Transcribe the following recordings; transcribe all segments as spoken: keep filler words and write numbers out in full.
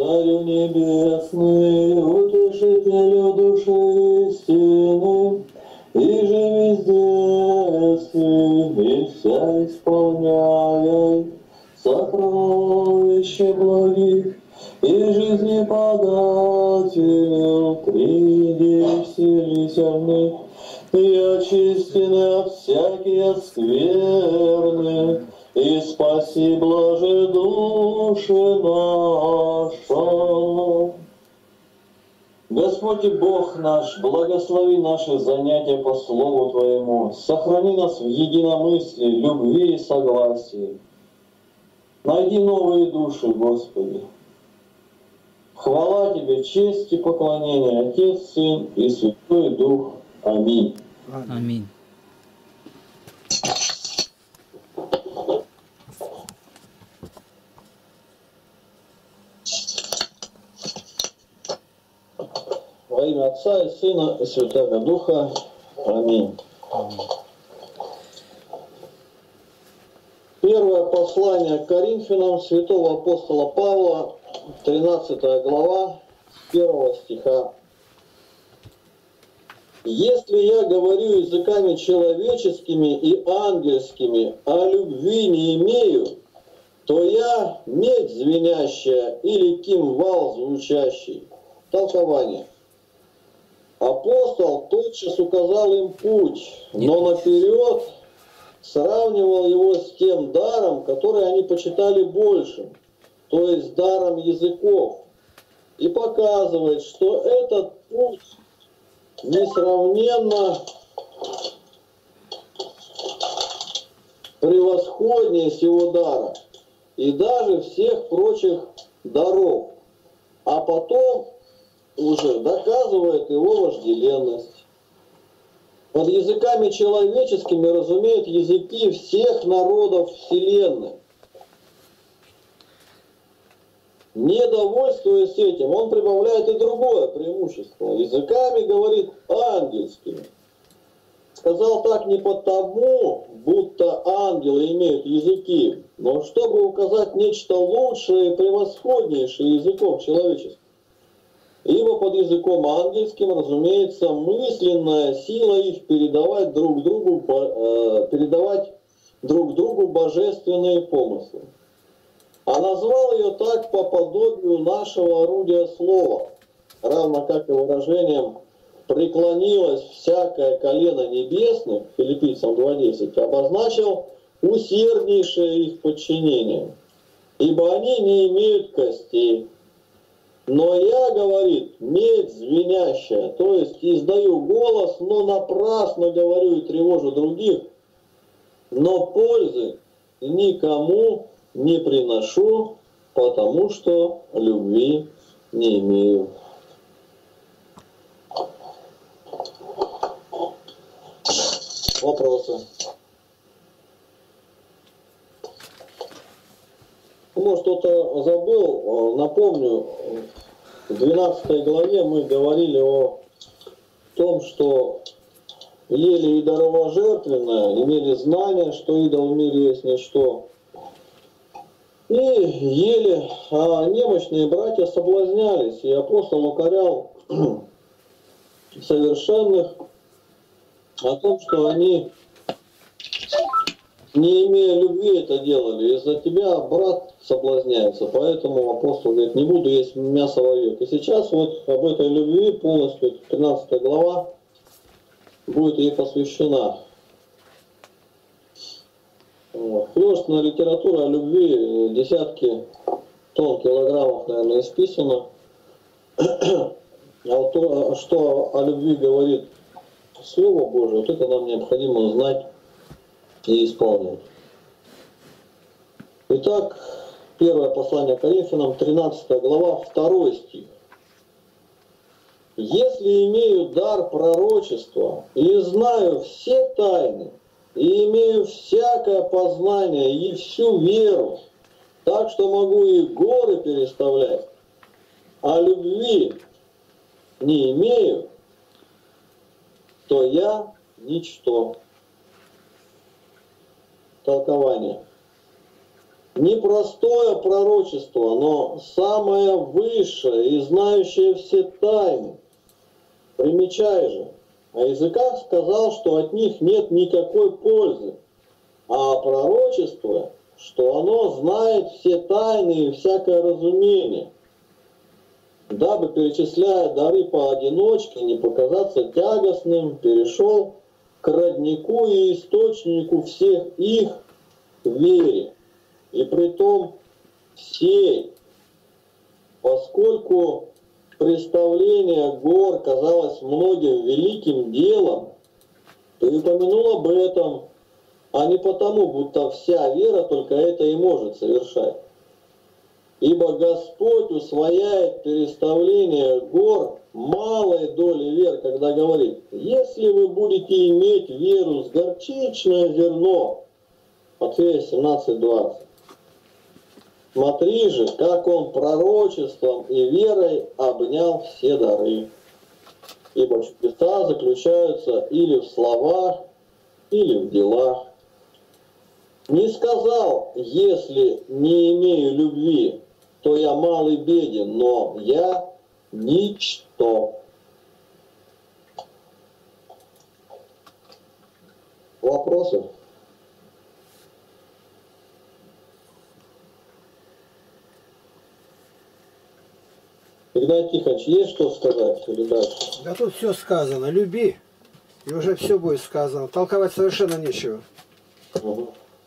Царю небесный, утешителю души истины, и же везде сын, и вся исполняй сокровище благих, и жизни подателю, приди вселительный, и очистены от всякие скверны, и спаси, блаже души наша. Господи Бог наш, благослови наши занятия по Слову Твоему, сохрани нас в единомыслии, любви и согласии. Найди новые души, Господи. Хвала Тебе, честь и поклонение, Отец, Сын и Святой Дух. Аминь. Аминь. Во имя Отца и Сына и Святого Духа. Аминь. Аминь. Первое послание к Коринфянам святого апостола Павла, тринадцатая глава, первого стиха. «Если я говорю языками человеческими и ангельскими, а любви не имею, то я медь звенящая или кимвал звучащий». Толкование. Апостол тотчас указал им путь, но наперед сравнивал его с тем даром, который они почитали большим, то есть даром языков, и показывает, что этот путь несравненно превосходнее сего дара и даже всех прочих даров, а потом уже доказывает его вожделенность. Под языками человеческими разумеют языки всех народов Вселенной. Не довольствуясь этим, он прибавляет и другое преимущество. Языками говорит ангельскими. Сказал так не потому, будто ангелы имеют языки, но чтобы указать нечто лучшее и превосходнейшее языком человеческим. Ибо под языком ангельским, разумеется, мысленная сила их передавать друг другу, э, передавать друг другу божественные помыслы. А назвал ее так по подобию нашего орудия слова, равно как и выражением «преклонилось всякое колено небесных» Филиппийцам два десять, обозначил усерднейшее их подчинение, ибо они не имеют костей. Но я, говорит, медь звенящая, то есть издаю голос, но напрасно говорю и тревожу других, но пользы никому не приношу, потому что любви не имею. Вопросы? Может, кто-то забыл, напомню, в двенадцатой главе мы говорили о том, что ели идоложертвенное, имели знание, что идол в мире есть ничто, и ели, а немощные братья соблазнялись, и апостол укорял совершенных о том, что они, не имея любви, это делали. Из-за тебя брат соблазняется, поэтому апостол говорит, не буду есть мясо вовек. И сейчас вот об этой любви полностью тринадцатая глава будет ей посвящена. Художественная литература о любви, десятки тонн, килограммов, наверное, исписано. А вот то, что о любви говорит Слово Божие, вот это нам необходимо знать и исполнять. Итак, первое послание Коринфянам, тринадцатая глава, второй стих. «Если имею дар пророчества и знаю все тайны, и имею всякое познание и всю веру, так что могу и горы переставлять, а любви не имею, то я ничто». Толкование. непростое пророчество, но самое высшее и знающее все тайны. Примечай же, о языках сказал, что от них нет никакой пользы, а пророчество, что оно знает все тайны и всякое разумение, дабы, перечисляя дары поодиночке, не показаться тягостным, перешел к роднику и источнику всех их вере, и притом всей, поскольку представление гор казалось многим великим делом, то и упомянул об этом, а не потому, будто вся вера только это и может совершать. Ибо Господь усвояет переставление гор малой доли вер, когда говорит: если вы будете иметь веру с горчичное зерно, Матфея семнадцать двадцать. Смотри же, как он пророчеством и верой обнял все дары. Ибо чудеса заключаются или в словах, или в делах. Не сказал: если не имею любви, то я мал и беден, но я ничто. Вопросы? Игнатий Тихонович, есть что сказать или дальше? Да тут все сказано. Люби, и уже все будет сказано. Толковать совершенно нечего. Угу.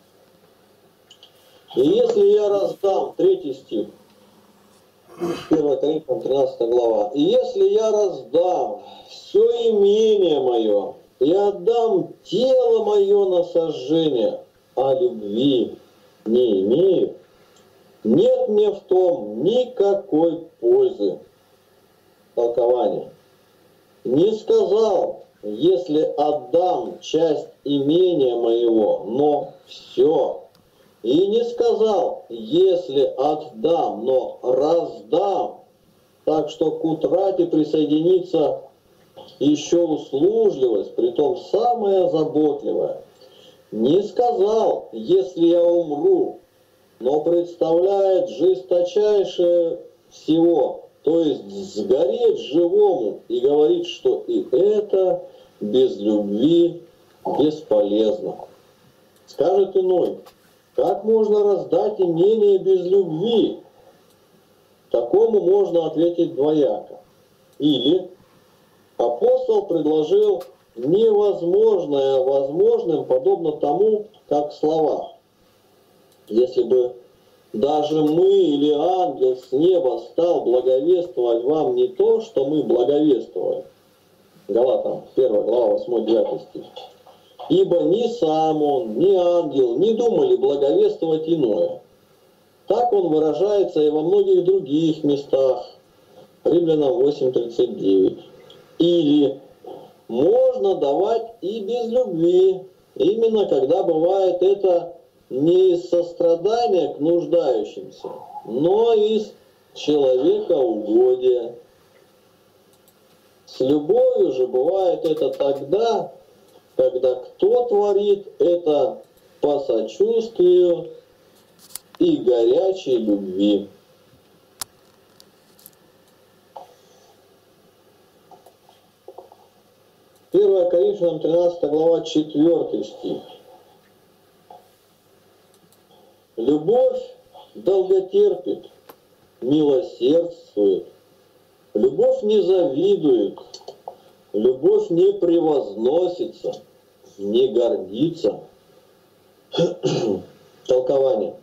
И если я раздам, третий стих, первое Коринфянам тринадцатая глава, и если я раздам все имение мое и отдам тело мое на сожжение, а любви не имею, нет мне в том никакой пользы. Толкование. Не сказал: если отдам часть имения моего, но все. И не сказал: если отдам, но раздам, так что к утрате присоединится еще услужливость, притом самая заботливая. Не сказал: если я умру, но представляет жесточайшее всего, то есть сгореть живому, и говорит, что и это без любви бесполезно. Скажет иной: как можно раздать имение без любви? Такому можно ответить двояко. Или апостол предложил невозможное возможным, подобно тому, как в словах. Если бы даже мы или ангел с неба стал благовествовать вам не то, что мы благовествовали. Галатам первая глава восьмой-девятый стих. Ибо ни сам он, ни ангел не думали благовествовать иное. Так он выражается и во многих других местах. Римлянам восемь тридцать девять. Или можно давать и без любви, именно когда бывает это не из сострадания к нуждающимся, но из человекоугодия. С любовью же бывает это тогда, когда кто творит это по сочувствию и горячей любви. первое Коринфянам тринадцатая глава четвёртый стих. Любовь долготерпит, милосердствует, любовь не завидует, любовь не превозносится, не гордится. Толкование.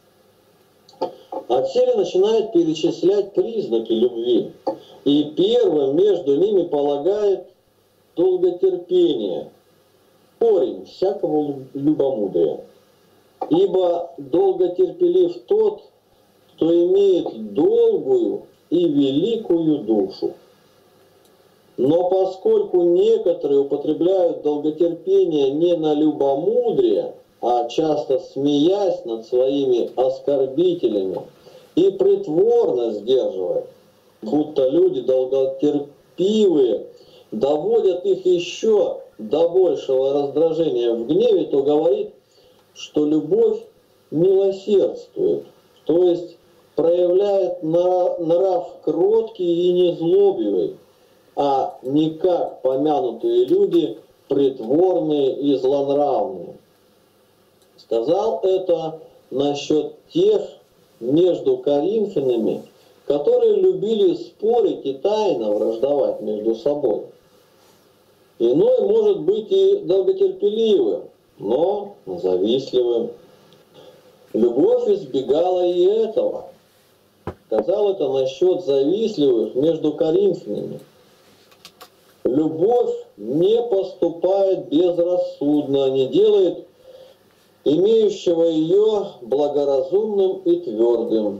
Отселе начинает перечислять признаки любви, и первым между ними полагает долготерпение, корень всякого любомудрия. Ибо долготерпелив тот, кто имеет долгую и великую душу. Но поскольку некоторые употребляют долготерпение не на любомудрие, а часто смеясь над своими оскорбителями и притворно сдерживая, будто люди долготерпивые доводят их еще до большего раздражения в гневе, то говорит, что любовь милосердствует, то есть проявляет нрав кроткий и незлобивый, а не как помянутые люди притворные и злонравные. Сказал это насчет тех между коринфянами, которые любили спорить и тайно враждовать между собой. Иной может быть и долготерпеливым, но завистливым. Любовь избегала и этого. Сказал это насчет завистливых между коринфянами. Любовь не поступает безрассудно, не делает имеющего ее благоразумным и твердым.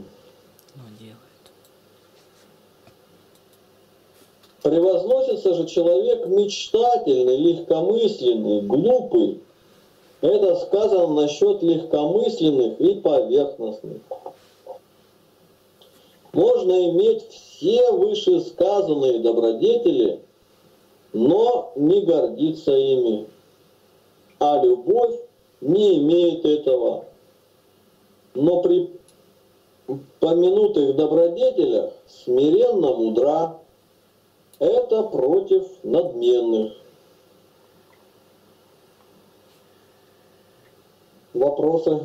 Превозносится же человек мечтательный, легкомысленный, глупый. Это сказано насчет легкомысленных и поверхностных. Можно иметь все вышесказанные добродетели, но не гордиться ими. А любовь не имеет этого. Но при помянутых добродетелях смиренно мудра. Это против надменных. Вопросы?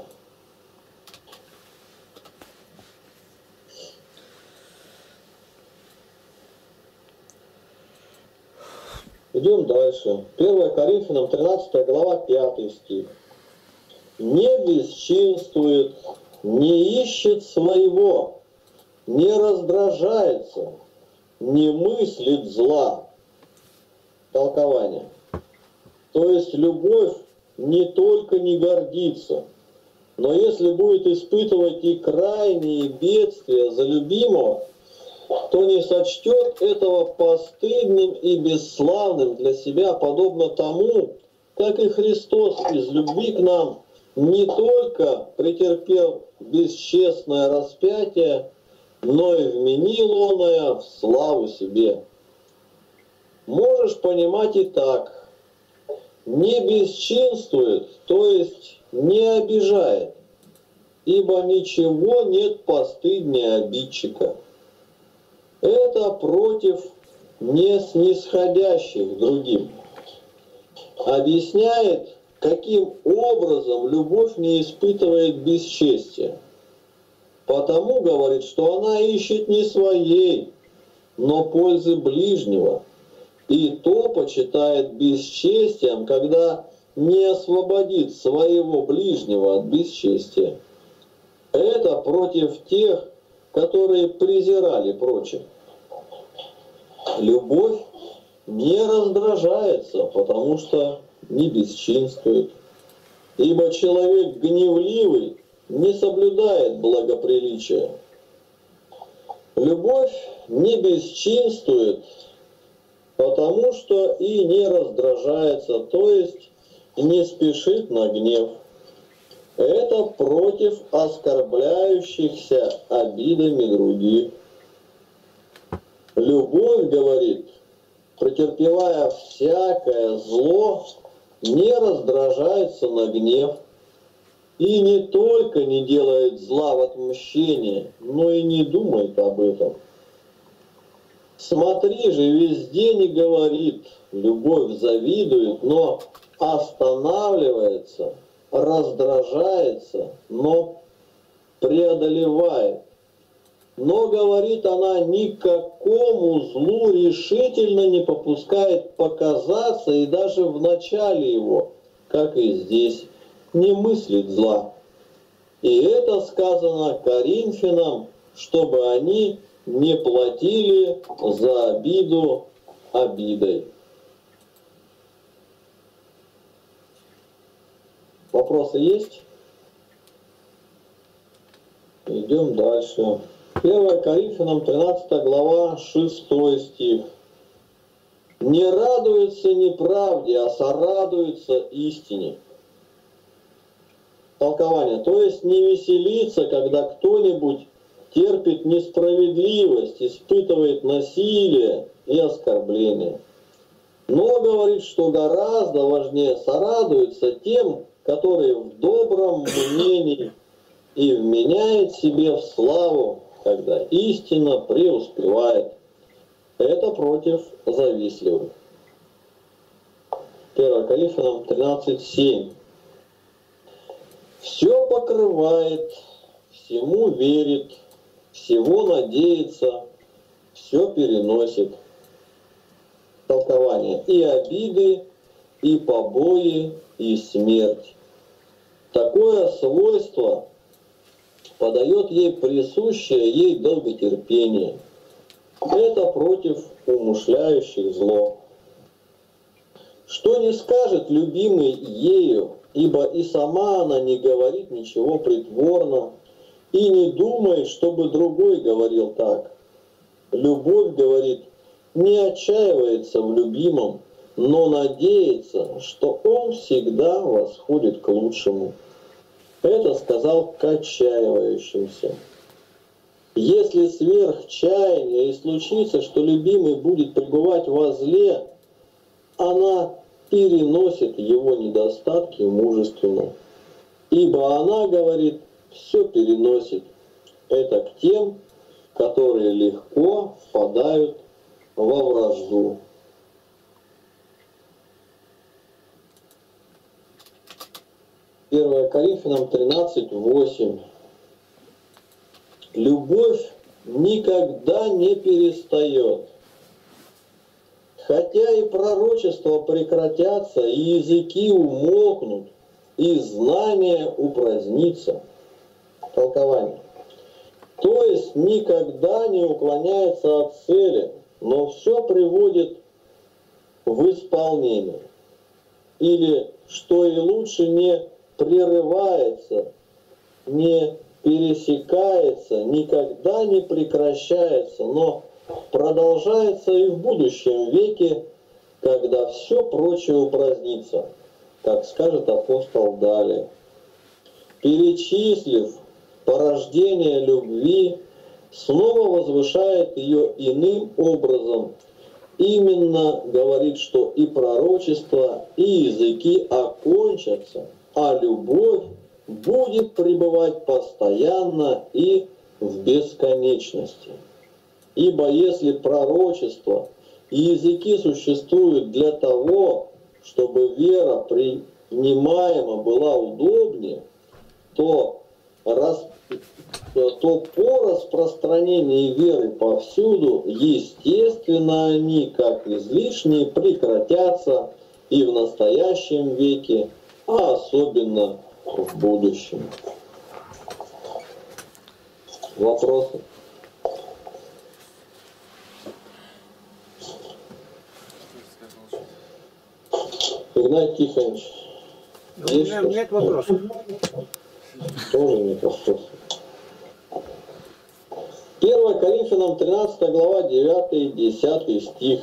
Идем дальше. первое Коринфянам тринадцатая глава, пятый стих. Не бесчинствует, не ищет своего, не раздражается, не мыслит зла. Толкование. То есть любовь не только не гордится, но если будет испытывать и крайние бедствия за любимого, то не сочтет этого постыдным и бесславным для себя, подобно тому, как и Христос из любви к нам не только претерпел бесчестное распятие, но и вменил оное в славу себе. Можешь понимать и так. Не бесчинствует, то есть не обижает, ибо ничего нет постыднее обидчика. Это против неснисходящих другим. Объясняет, каким образом любовь не испытывает бесчестия. Потому говорит, что она ищет не своей, но пользы ближнего. И то почитает бесчестием, когда не освободит своего ближнего от бесчестия. Это против тех, которые презирали прочих. Любовь не раздражается, потому что не бесчинствует. Ибо человек гневливый не соблюдает благоприличия. Любовь не бесчинствует, потому что и не раздражается, то есть не спешит на гнев. Это против оскорбляющихся обидами других. Любовь, говорит, претерпевая всякое зло, не раздражается на гнев и не только не делает зла в отмщении, но и не думает об этом. Смотри же, везде не говорит, любовь завидует, но останавливается, раздражается, но преодолевает. Но, говорит она, никакому злу решительно не попускает показаться, и даже в начале его, как и здесь, не мыслит зла. И это сказано Коринфянам, чтобы они не платили за обиду обидой. Вопросы есть? Идем дальше. первое Коринфянам тринадцатая глава, шестой стих. Не радуется неправде, а сорадуется истине. Толкование. То есть не веселится, когда кто-нибудь терпит несправедливость, испытывает насилие и оскорбление. Но говорит, что гораздо важнее сорадуется тем, который в добром мнении и вменяет себе в славу, когда истина преуспевает. Это против завистливых. первое Коринфянам тринадцать семь. Все покрывает, всему верит, всего надеется, все переносит. Толкование. И обиды, и побои, и смерть. Такое свойство подает ей присущее ей долготерпение. Это против умышляющих зло. Что не скажет любимый ею, ибо и сама она не говорит ничего притворно, и не думает, чтобы другой говорил так. Любовь, говорит, не отчаивается в любимом, но надеется, что он всегда восходит к лучшему. Это сказал к отчаивающимся. Если сверх чаяния и случится, что любимый будет пребывать во зле, она переносит его недостатки мужественно. Ибо она, говорит, все переносит. Это к тем, которые легко впадают во вражду. первое Коринфянам тринадцать восемь. Любовь никогда не перестает. Хотя и пророчества прекратятся, и языки умолкнут, и знание упразднится. Толкование. То есть никогда не уклоняется от цели, но все приводит в исполнение. Или, что и лучше, не прерывается, не пересекается, никогда не прекращается, но продолжается и в будущем веке, когда все прочее упразднится, как скажет апостол далее. Перечислив порождение любви, снова возвышает ее иным образом. Именно говорит, что и пророчества, и языки окончатся, а любовь будет пребывать постоянно и в бесконечности. Ибо если пророчество и языки существуют для того, чтобы вера принимаема была удобнее, то, раз, то по распространении веры повсюду, естественно, они, как излишние, прекратятся и в настоящем веке, а особенно в будущем. Вопросы? Игнатий Тихонович, У меня нет вопросов. Тоже нет вопросов. первое Коринфянам тринадцатая глава, девятый и десятый стих.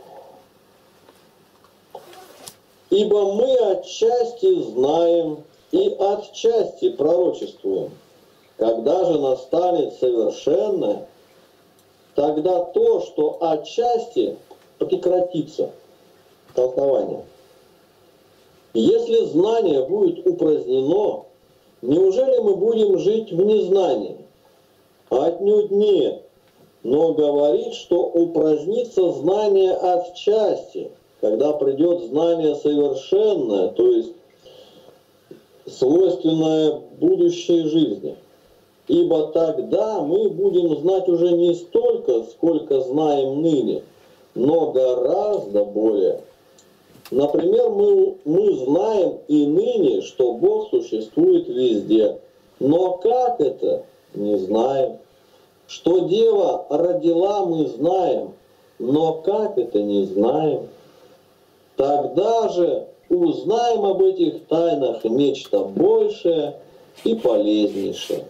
Ибо мы отчасти знаем и отчасти пророчествуем. Когда же настанет совершенное, тогда то, что отчасти, прекратится. Толкование. Если знание будет упразднено, неужели мы будем жить в незнании? Отнюдь нет. Но говорит, что упразднится знание отчасти, когда придет знание совершенное, то есть свойственное будущей жизни. Ибо тогда мы будем знать уже не столько, сколько знаем ныне, но гораздо более. Например, мы, мы знаем и ныне, что Бог существует везде. Но как это? Не знаем. Что Дева родила, мы знаем. Но как это? Не знаем. Тогда же узнаем об этих тайнах нечто большее и полезнейшее.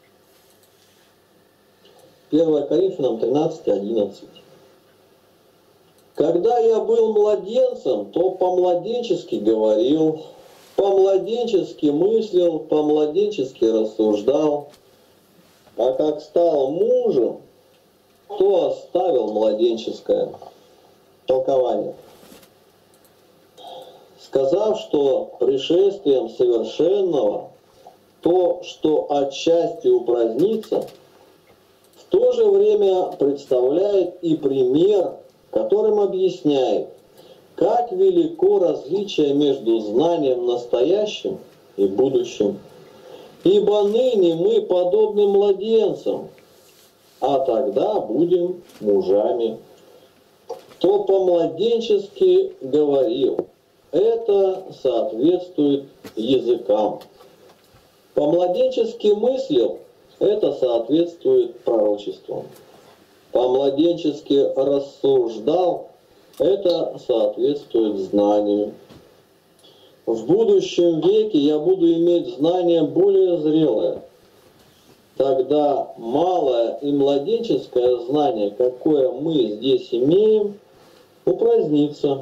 первое Коринфянам тринадцать одиннадцать. Когда я был младенцем, то по-младенчески говорил, по-младенчески мыслил, по-младенчески рассуждал. А как стал мужем, то оставил младенческое. Толкование. сказав, что пришествием совершенного то, что отчасти упразднится, в то же время представляет и пример, которым объясняет, как велико различие между знанием настоящим и будущим. Ибо ныне мы подобны младенцам, а тогда будем мужами. То по-младенчески говорил, это соответствует языкам. По-младенчески мыслил, это соответствует пророчествам. По-младенчески рассуждал, это соответствует знанию. В будущем веке я буду иметь знание более зрелое. Тогда малое и младенческое знание, какое мы здесь имеем, упразднится.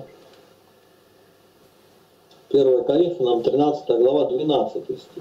первое Коринфянам тринадцатая глава, двенадцатый стих.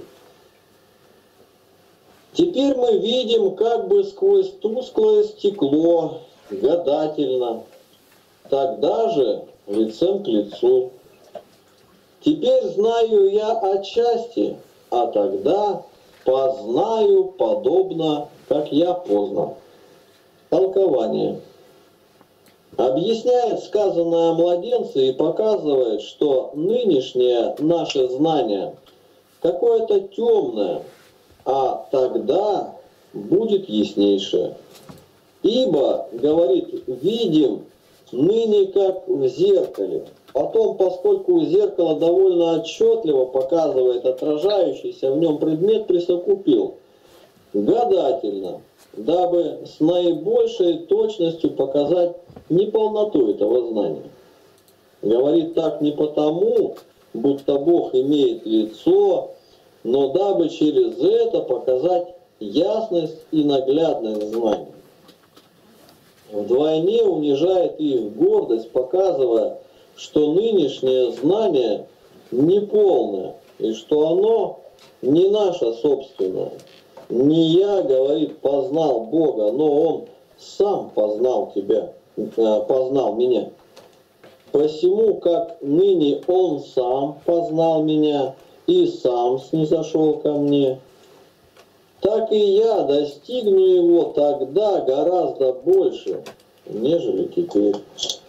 Теперь мы видим как бы сквозь тусклое стекло, гадательно, тогда же лицем к лицу. Теперь знаю я отчасти, а тогда познаю подобно, как я познан. Толкование. Объясняет сказанное о младенце и показывает, что нынешнее наше знание какое-то темное, а тогда будет яснейшее. Ибо, говорит, видим ныне как в зеркале. Потом, поскольку зеркало довольно отчетливо показывает отражающийся в нем предмет, присовокупил гадательно, дабы с наибольшей точностью показать неполноту этого знания. Говорит так не потому, будто Бог имеет лицо, но дабы через это показать ясность и наглядность знаний. Вдвойне унижает их гордость, показывая, что нынешнее знание неполное, и что оно не наше собственное. Не я, говорит, познал Бога, но Он сам познал тебя, познал меня. Посему, как ныне Он сам познал меня и сам снизошел ко мне, так и я достигну Его тогда гораздо больше, нежели теперь.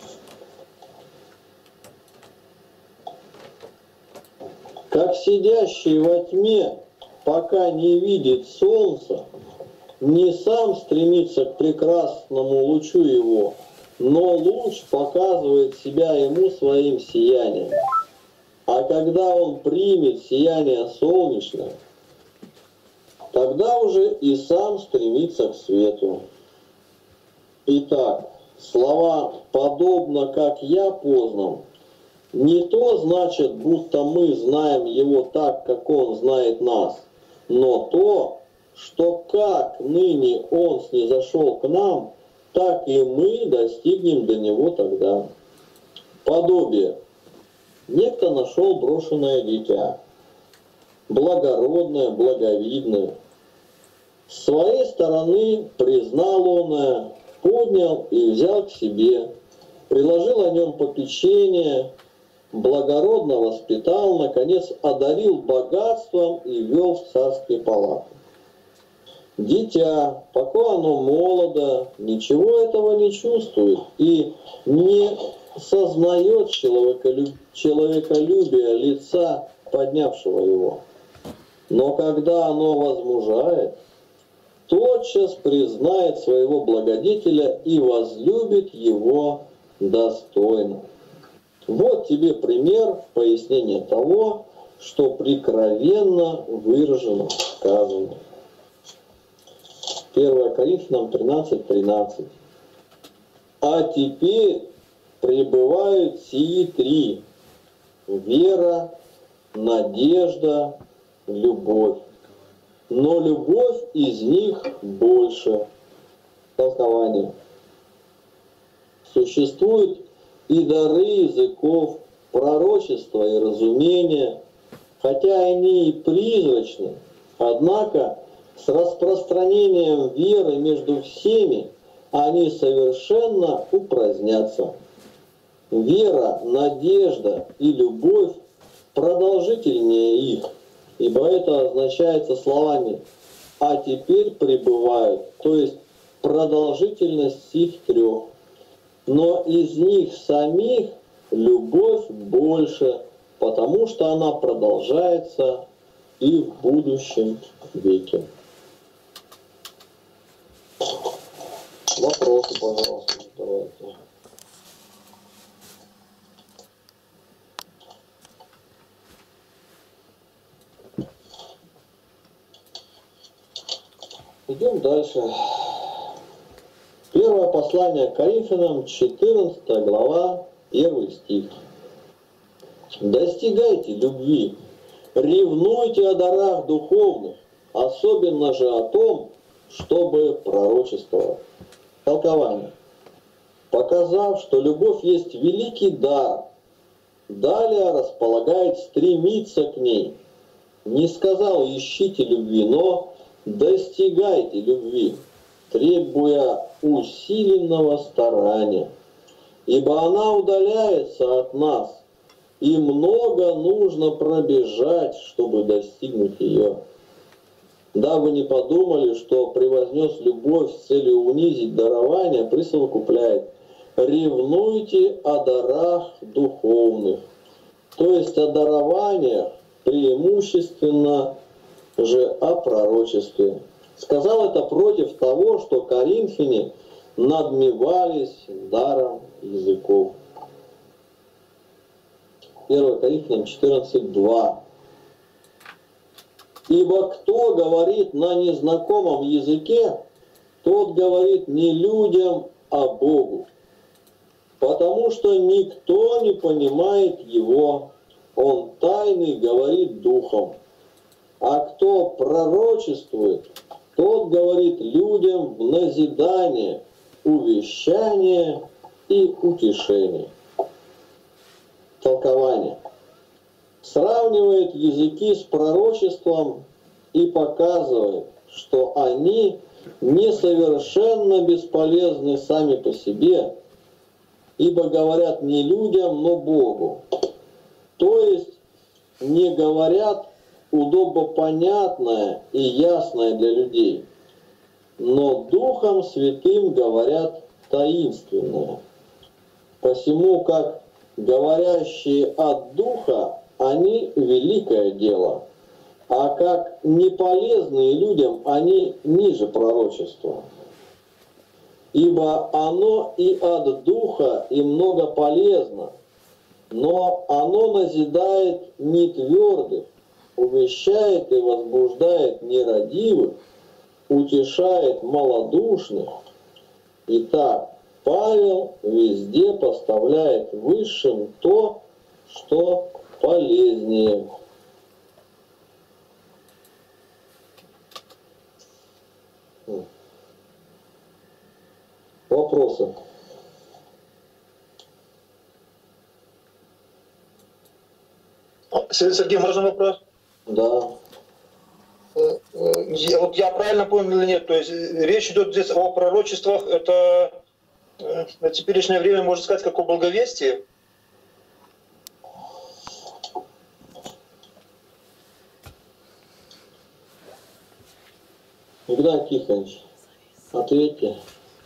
Как сидящий во тьме, пока не видит солнца, не сам стремится к прекрасному лучу его, но луч показывает себя ему своим сиянием. А когда он примет сияние солнечное, тогда уже и сам стремится к свету. Итак, слова «подобно, как я познан» не то значит, будто мы знаем его так, как он знает нас, но то, что как ныне он снизошел к нам, так и мы достигнем до него тогда. Подобие. Некто нашел брошенное дитя, благородное, благовидное. С своей стороны признал он, поднял и взял к себе, приложил о нем попечение, благородно воспитал, наконец одарил богатством и вел в царские палаты. Дитя, пока оно молодо, ничего этого не чувствует и не сознает человеколюб... человеколюбия лица, поднявшего его. Но когда оно возмужает, тотчас признает своего благодетеля и возлюбит его достойно. Вот тебе пример пояснения того, что прикровенно выражено сказано. первое Коринфянам тринадцать тринадцать. А теперь пребывают сии три: вера, надежда, любовь. Но любовь из них больше. Толкование. Существуют и дары языков, пророчества и разумения, хотя они и призрачны, однако с распространением веры между всеми они совершенно упразднятся. Вера, надежда и любовь продолжительнее их, ибо это означается словами «а теперь пребывают», то есть продолжительность их трех. Но из них самих любовь больше, потому что она продолжается и в будущем веке. Вопросы, пожалуйста, задавайте. Идем дальше. Первое послание к Коринфянам, четырнадцатая глава, первый стих. «Достигайте любви, ревнуйте о дарах духовных, особенно же о том, чтобы пророчествовать». Толкование. Показав, что любовь есть великий дар, далее располагает стремиться к ней. Не сказал «ищите любви», но «достигайте любви», требуя усиленного старания, ибо она удаляется от нас, и много нужно пробежать, чтобы достигнуть ее. Дабы не подумали, что превознес любовь с целью унизить дарование, присовокупляет: ревнуйте о дарах духовных, то есть о дарованиях, преимущественно же о пророчестве. Сказал это против того, что коринфяне надмевались даром языков. первое Коринфянам четырнадцать два. «Ибо кто говорит на незнакомом языке, тот говорит не людям, а Богу, потому что никто не понимает его, он тайный говорит духом. А кто пророчествует, тот говорит людям в назидание, увещание и утешение». Толкование. Сравнивает языки с пророчеством и показывает, что они несовершенно бесполезны сами по себе, ибо говорят не людям, но Богу. То есть не говорят удобопонятное и ясное для людей, но Духом Святым говорят таинственное. Посему как говорящие от Духа, они великое дело, а как неполезные людям, они ниже пророчества. Ибо оно и от Духа, и много полезно, но оно назидает нетвердых, увещает и возбуждает нерадивых, утешает малодушных. Итак, Павел везде поставляет высшим то, что полезнее. Вопросы? Сергей, можно вопрос? Да. Я, вот я правильно понял или нет? То есть речь идет здесь о пророчествах, это на теперешнее время, можно сказать, как о благовестии? Игнат Тихонович, ответьте.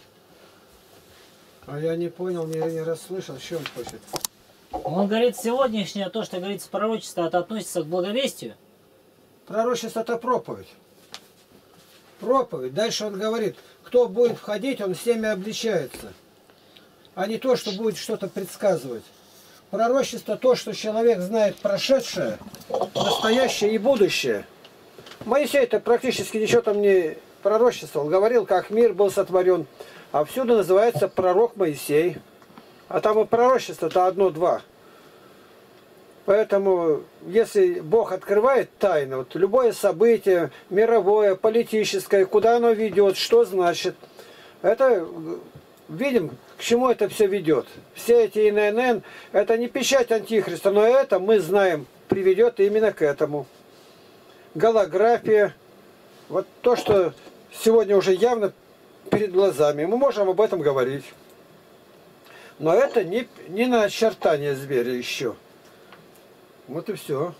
А я не понял, не, не расслышал, что он хочет. Он говорит, сегодняшнее, то, что говорится пророчество, это относится к благовестию? Пророчество – это проповедь. Проповедь. Дальше он говорит, кто будет входить, он всеми обличается. А не то, что будет что-то предсказывать. Пророчество – то, что человек знает прошедшее, настоящее и будущее. Моисей-то практически ничего там не пророчествовал. Говорил, как мир был сотворен. А всюду называется пророк Моисей. А там и пророчество-то одно-два. Поэтому, если Бог открывает тайну, вот любое событие, мировое, политическое, куда оно ведет, что значит, это видим, к чему это все ведет. Все эти эн эн эн, это не печать Антихриста, но это, мы знаем, приведет именно к этому. Голография, вот то, что сегодня уже явно перед глазами, мы можем об этом говорить. Но это не, не начертание зверя еще. Вот и все.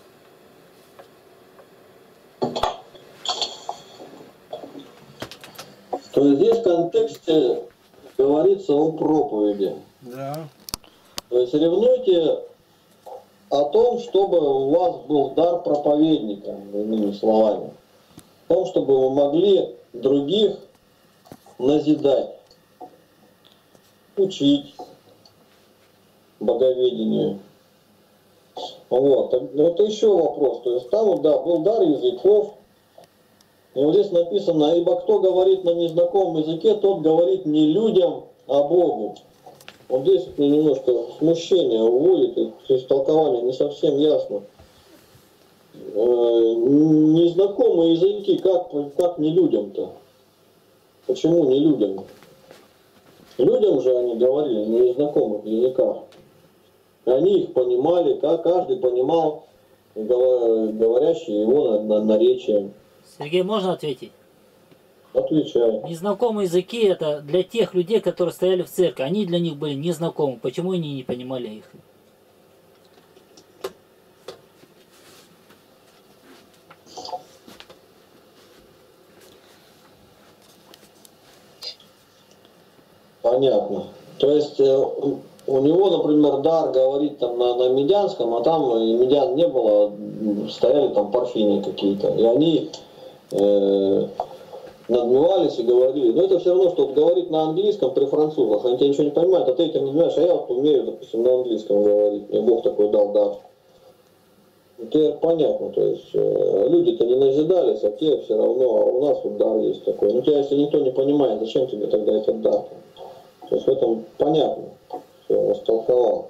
То есть здесь в контексте говорится о проповеди. Да. То есть ревнуйте о том, чтобы у вас был дар проповедника, иными словами. О том, чтобы вы могли других назидать, учить боговедению. Вот. Вот еще вопрос. То есть там вот, да, был дар языков. И вот здесь написано, ибо кто говорит на незнакомом языке, тот говорит не людям, а Богу. Вот здесь немножко смущение уводит, и то есть толкование не совсем ясно. Э, незнакомые языки, как, как не людям-то? Почему не людям? Людям же они говорили на незнакомых языках. И они их понимали, как каждый понимал говорящий его наречием. Сергей, можно ответить? Отвечай. Незнакомые языки это для тех людей, которые стояли в церкви. Они для них были незнакомы. Почему они не понимали их? Понятно. То есть у него, например, дар говорить там на, на медианском, а там и медиан не было, стояли там парфини какие-то. И они э, надмевались и говорили. Но это все равно, что вот говорить на английском при французах, они тебя ничего не понимают, а ты этим не понимаешь, а я вот умею, допустим, на английском говорить. Мне Бог такой дал дар. Это понятно, то есть э, люди-то не назидались, а те все равно, а у нас вот дар есть такой. Ну тебя, если никто не понимает, зачем тебе тогда этот дар? То есть в этом понятно. Все, растолковал.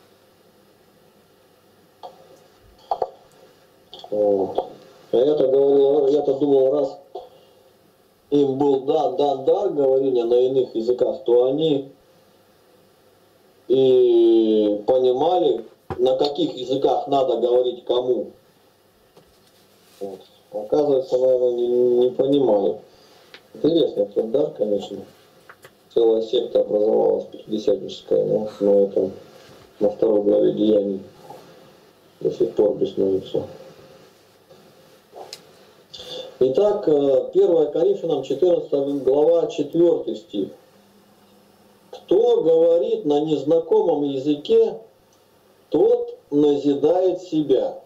Вот. А я-то говорил, я-то думал, раз им был дан, дан дар говорения на иных языках, то они и понимали, на каких языках надо говорить кому. Вот. Оказывается, наверное, не, не понимали. Интересно, этот дар, конечно. Целая секта образовалась, пятидесятническая, но на этом, на второй главе Деяний до сих пор беснуется. Итак, первое Коринфянам четырнадцатая глава, четвёртый стих. Кто говорит на незнакомом языке, тот назидает себя.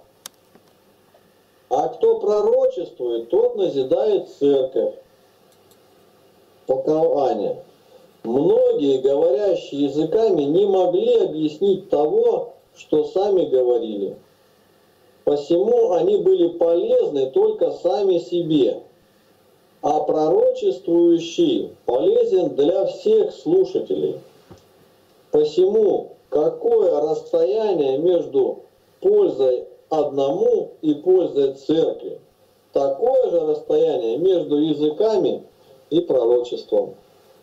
А кто пророчествует, тот назидает церковь. Толкование. Многие, говорящие языками, не могли объяснить того, что сами говорили. Посему они были полезны только сами себе, а пророчествующий полезен для всех слушателей. Посему какое расстояние между пользой одному и пользой церкви? Такое же расстояние между языками и пророчеством.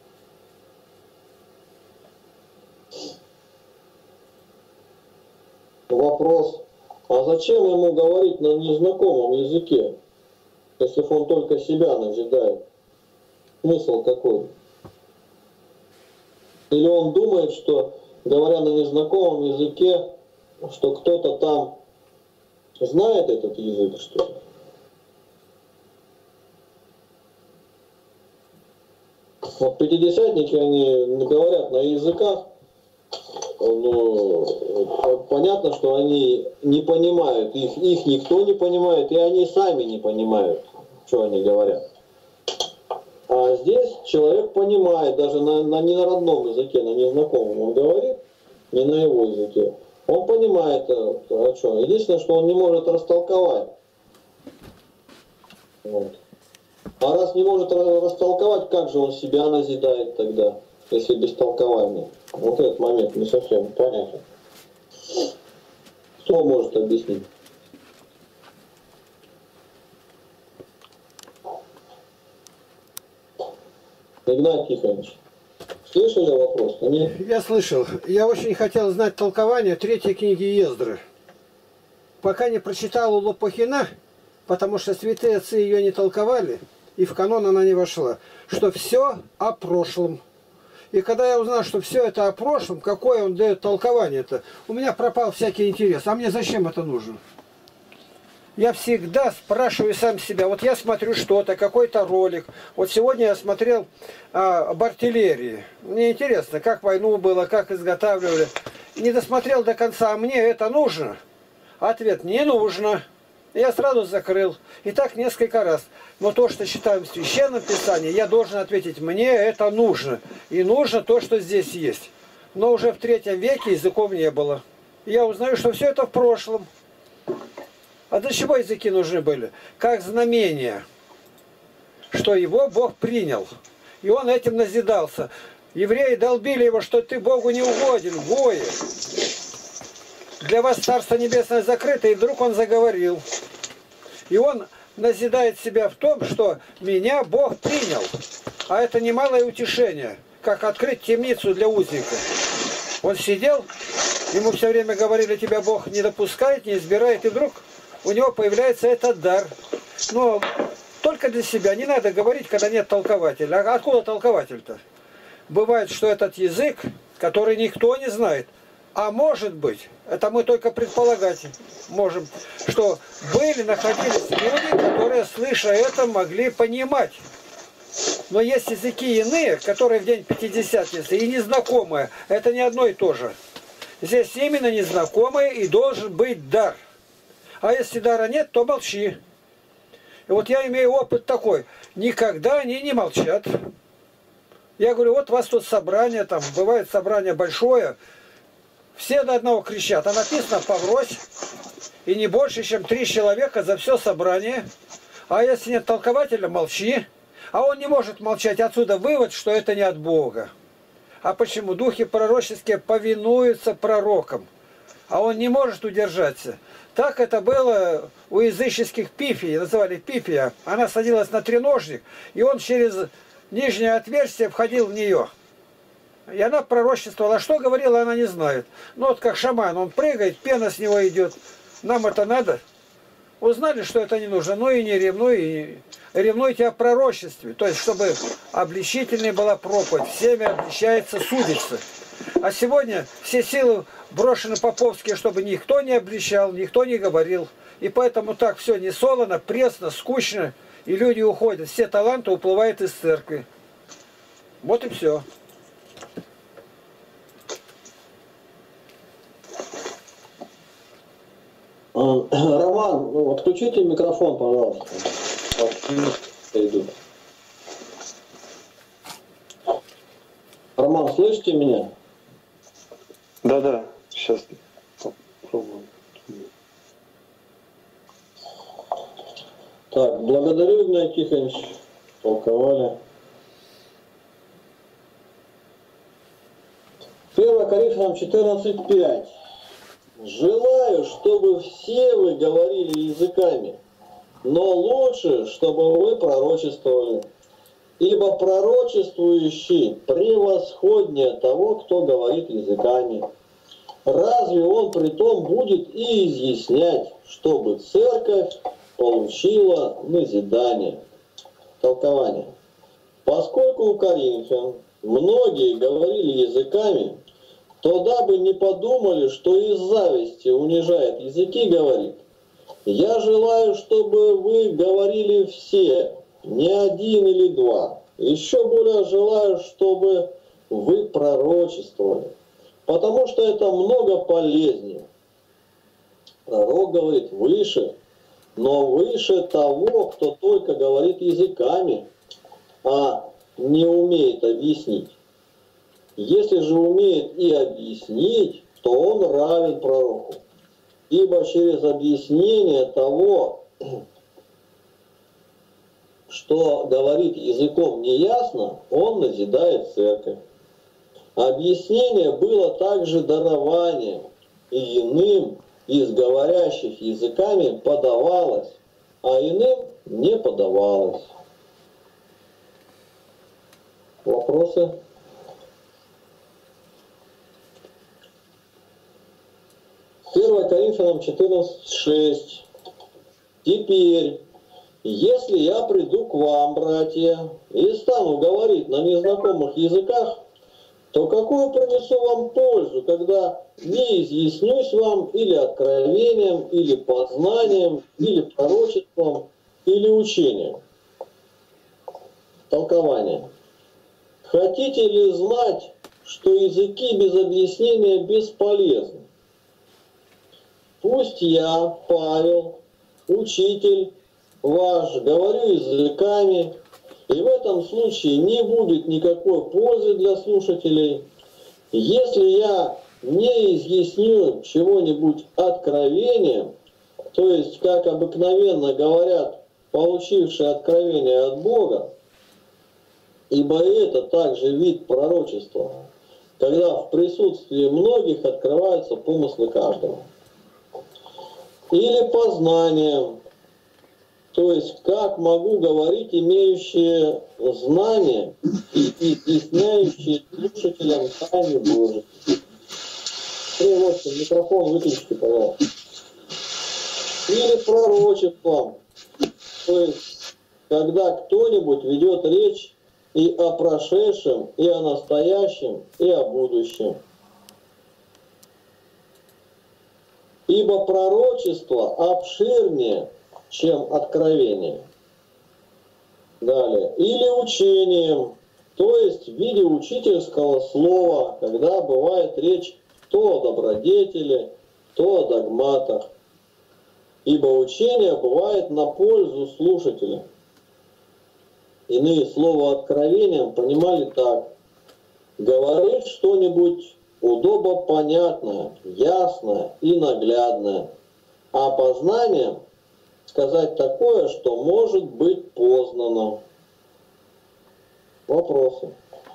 Вопрос, а зачем ему говорить на незнакомом языке, если он только себя назидает? Смысл какой? Или он думает, что, говоря на незнакомом языке, что кто-то там знает этот язык, что ли? Вот пятидесятники, они говорят на языках, ну, понятно, что они не понимают, их, их никто не понимает, и они сами не понимают, что они говорят. А здесь человек понимает, даже на, на не на родном языке, на незнакомом он говорит, не на его языке. Он понимает, о чем. Единственное, что он не может растолковать. Вот. А раз не может растолковать, как же он себя назидает тогда, если без толкования? Вот этот момент не совсем понятен. Кто может объяснить? Игнат Тихонович, слышали вопрос? Они... Я слышал. Я очень хотел знать толкование третьей книги Ездры. Пока не прочитал у Лопухина, потому что святые отцы ее не толковали, и в канон она не вошла, что все о прошлом. И когда я узнал, что все это о прошлом, какое он дает толкование-то, у меня пропал всякий интерес. А мне зачем это нужно? Я всегда спрашиваю сам себя. Вот я смотрю что-то, какой-то ролик. Вот сегодня я смотрел а, об артиллерии. Мне интересно, как войну было, как изготавливали. Не досмотрел до конца, а мне это нужно? Ответ: не нужно. Я сразу закрыл. И так несколько раз. Но то, что считаем в Священном Писании, я должен ответить: мне это нужно. И нужно то, что здесь есть. Но уже в третьем веке языков не было. И я узнаю, что все это в прошлом. А для чего языки нужны были? Как знамение, что его Бог принял. И он этим назидался. Евреи долбили его, что ты Богу не угоден, вое. Для вас Царство Небесное закрыто, и вдруг он заговорил. И он назидает себя в том, что меня Бог принял. А это немалое утешение, как открыть темницу для узника. Он сидел, ему все время говорили: тебя Бог не допускает, не избирает, и вдруг у него появляется этот дар. Но только для себя. Не надо говорить, когда нет толкователя. А откуда толкователь-то? Бывает, что этот язык, который никто не знает, а может быть, это мы только предполагать можем, что были, находились люди, которые, слыша это, могли понимать. Но есть языки иные, которые в день Пятидесятницы и незнакомые. Это не одно и то же. Здесь именно незнакомые и должен быть дар. А если дара нет, то молчи. И вот я имею опыт такой. Никогда они не молчат. Я говорю: вот у вас тут собрание, там бывает собрание большое. Все до одного кричат. А написано: поврось. И не больше, чем три человека за все собрание. А если нет толкователя, молчи. А он не может молчать. Отсюда вывод, что это не от Бога. А почему? Духи пророческие повинуются пророкам. А он не может удержаться. Так это было у языческих Пифий, называли Пифия. Она садилась на треножник, и он через нижнее отверстие входил в нее. И она пророчествовала. А что говорила, она не знает. Ну вот как шаман, он прыгает, пена с него идет. Нам это надо? Узнали, что это не нужно. Ну и не ревнуй, и ревнуйте о пророчестве. То есть, чтобы обличительной была проповедь. Всеми обличается, судится. А сегодня все силы брошены поповские, чтобы никто не обличал, никто не говорил. И поэтому так все не солоно, пресно, скучно. И люди уходят. Все таланты уплывают из церкви. Вот и все. Роман, ну, отключите микрофон, пожалуйста. Иду. Роман, слышите меня? Да, да, сейчас попробуем. Так, благодарю, Игнатий Тихонович. Толковали. первое Коринфянам четырнадцать пять. Желаю, чтобы все вы говорили языками, но лучше, чтобы вы пророчествовали. Ибо пророчествующий превосходнее того, кто говорит языками. Разве он притом будет и изъяснять, чтобы церковь получила назидание? Толкование. Поскольку у коринфян многие говорили языками, то дабы не подумали, что из зависти унижает языки, говорит: я желаю, чтобы вы говорили все, не один или два. Еще более желаю, чтобы вы пророчествовали, потому что это много полезнее. Пророк говорит выше, но выше того, кто только говорит языками, а не умеет объяснить. Если же умеет и объяснить, то он равен пророку. Ибо через объяснение того, что говорит языком неясно, он назидает церковь. Объяснение было также дарованием, и иным из говорящих языками подавалось, а иным не подавалось. Вопросы? первое Коринфянам четырнадцать шесть. Теперь, если я приду к вам, братья, и стану говорить на незнакомых языках, то какую принесу вам пользу, когда не изъяснюсь вам или откровением, или познанием, или пророчеством, или учением? Толкование. Хотите ли знать, что языки без объяснения бесполезны? Пусть я, Павел, учитель ваш, говорю языками, и в этом случае не будет никакой пользы для слушателей, если я не изъясню чего-нибудь откровением, то есть, как обыкновенно говорят, получившие откровение от Бога, ибо это также вид пророчества, когда в присутствии многих открываются помыслы каждого. Или познанием, то есть как могу говорить имеющие знания и изъясняющие слушателям тайны Божьей. Приводите, микрофон выключите, пожалуйста. Или пророчеством, то есть когда кто-нибудь ведет речь и о прошедшем, и о настоящем, и о будущем. Ибо пророчество обширнее, чем откровение. Далее. Или учением, то есть в виде учительского слова, когда бывает речь то о добродетели, то о догматах. Ибо учение бывает на пользу слушателя. Иные слова откровением понимали так. Говорит что-нибудь удобопонятное, ясное и наглядное. А познанием сказать такое, что может быть познано. Вопросы?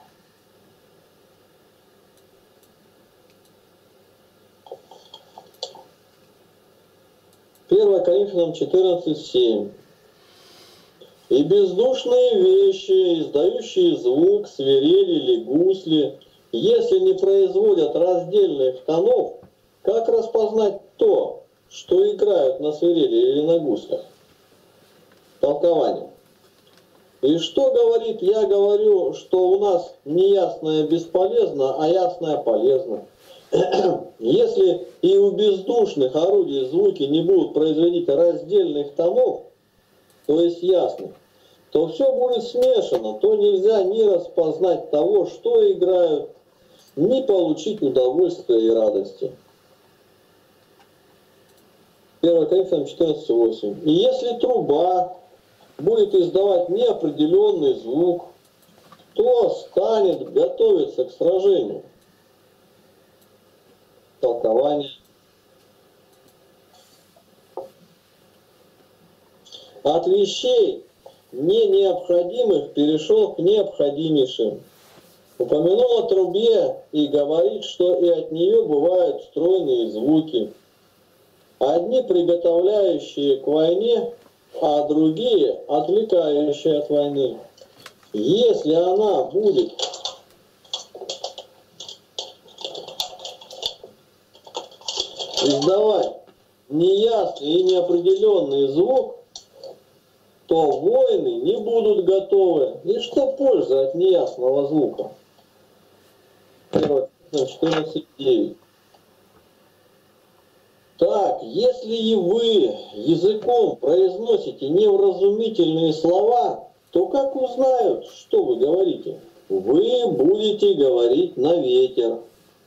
первое Коринфянам четырнадцать семь. И бездушные вещи, издающие звук, свирели или гусли, если не производят раздельных тонов, как распознать то, что играют на свирели или на гуслях? Толкование. И что говорит, я говорю, что у нас неясное бесполезно, а ясное полезно. Если и у бездушных орудий звуки не будут производить раздельных тонов, то есть ясных, то все будет смешано, то нельзя ни распознать того, что играют, ни получить удовольствия и радости. первое Коринфянам четырнадцать восемь. И если труба будет издавать неопределенный звук, то станет готовиться к сражению. Толкование. От вещей не необходимых перешел к необходимейшим. Упомянул о трубе и говорит, что и от нее бывают стройные звуки. Одни приготовляющие к войне, а другие отвлекающие от войны. Если она будет издавать неясный и неопределенный звук, то войны не будут готовы. И что польза от неясного звука? четырнадцать девять. Так, если и вы языком произносите невразумительные слова, то как узнают, что вы говорите? Вы будете говорить на ветер.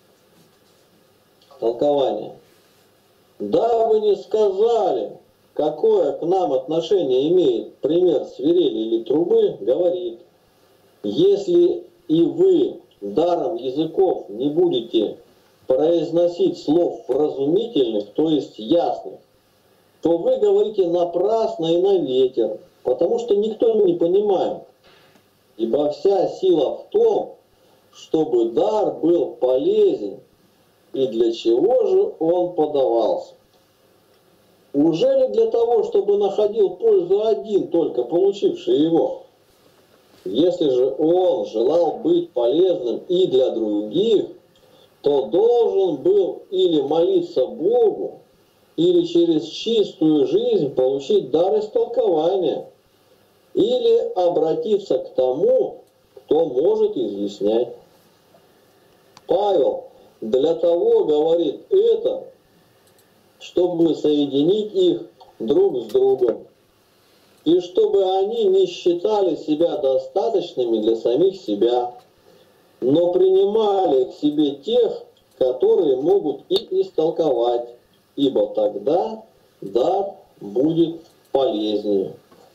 Толкование. Да, вы не сказали, какое к нам отношение имеет пример свирели или трубы, говорит, если и вы даром языков не будете произносить слов вразумительных, то есть ясных, то вы говорите напрасно и на ветер, потому что никто не понимает. Ибо вся сила в том, чтобы дар был полезен, и для чего же он подавался? Ужели для того, чтобы находил пользу один, только получивший его? Если же он желал быть полезным и для других, то должен был или молиться Богу, или через чистую жизнь получить дар истолкования, или обратиться к тому, кто может изъяснять. Павел для того говорит это, чтобы соединить их друг с другом. И чтобы они не считали себя достаточными для самих себя, но принимали к себе тех, которые могут их истолковать, ибо тогда дар будет полезнее.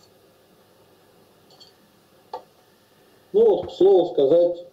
Ну вот, к слову сказать,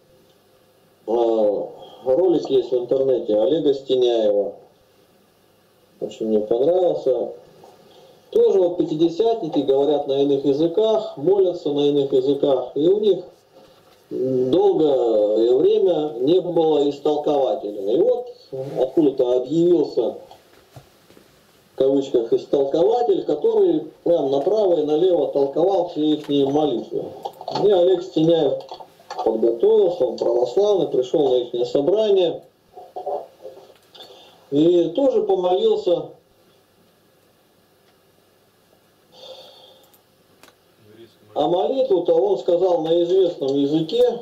ролик есть в интернете Олега Стеняева. Очень мне понравился. Тоже вот пятидесятники говорят на иных языках, молятся на иных языках, и у них долгое время не было истолкователя. И вот откуда-то объявился, в кавычках, истолкователь, который прям направо и налево толковал все их молитвы. И Олег Стеняев подготовился, он православный, пришел на их собрание и тоже помолился. А молитву-то он сказал на известном языке,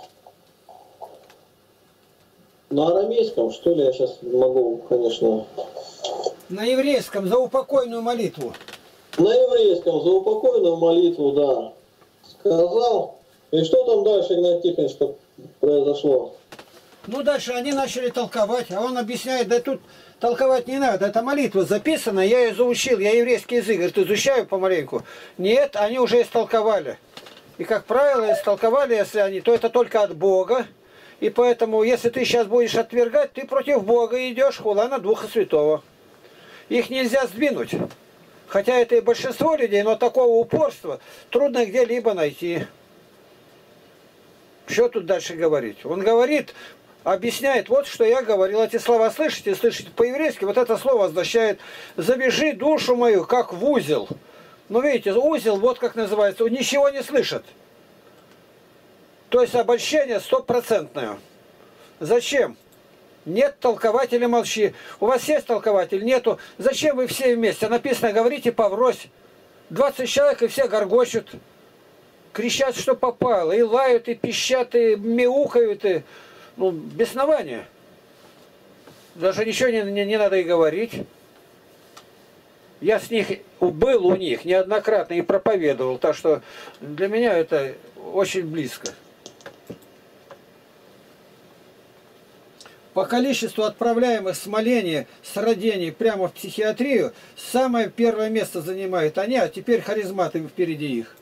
на арамейском, что ли, я сейчас могу, конечно... На еврейском, за упокойную молитву. На еврейском, за упокойную молитву, да, сказал. И что там дальше, Игнат Тихонович, что произошло? Ну, дальше они начали толковать, а он объясняет, да тут толковать не надо, это молитва записана, я ее заучил, я еврейский язык, говорит, изучаю помаленьку. Нет, они уже истолковали. И, как правило, истолковали, если они, то это только от Бога. И поэтому, если ты сейчас будешь отвергать, ты против Бога идешь, хула на Духа Святого. Их нельзя сдвинуть. Хотя это и большинство людей, но такого упорства трудно где-либо найти. Что тут дальше говорить? Он говорит, объясняет, вот что я говорил, эти слова слышите, слышите по-еврейски, вот это слово означает «завяжи душу мою, как в узел». Ну, видите, узел, вот как называется, он ничего не слышит. То есть обольщение стопроцентное. Зачем? Нет толкователя, молчи. У вас есть толкователь? Нету. Зачем вы все вместе? Написано, говорите поврось. двадцать человек и все горгочут. Кричат, что попало. И лают, и пищат, и мяукают, и... Ну, беснование. Даже ничего не, не, не надо и говорить. Я с них был у них неоднократно и проповедовал. Так что для меня это очень близко. По количеству отправляемых с моления, с родений прямо в психиатрию, самое первое место занимают они, а теперь харизматы впереди их.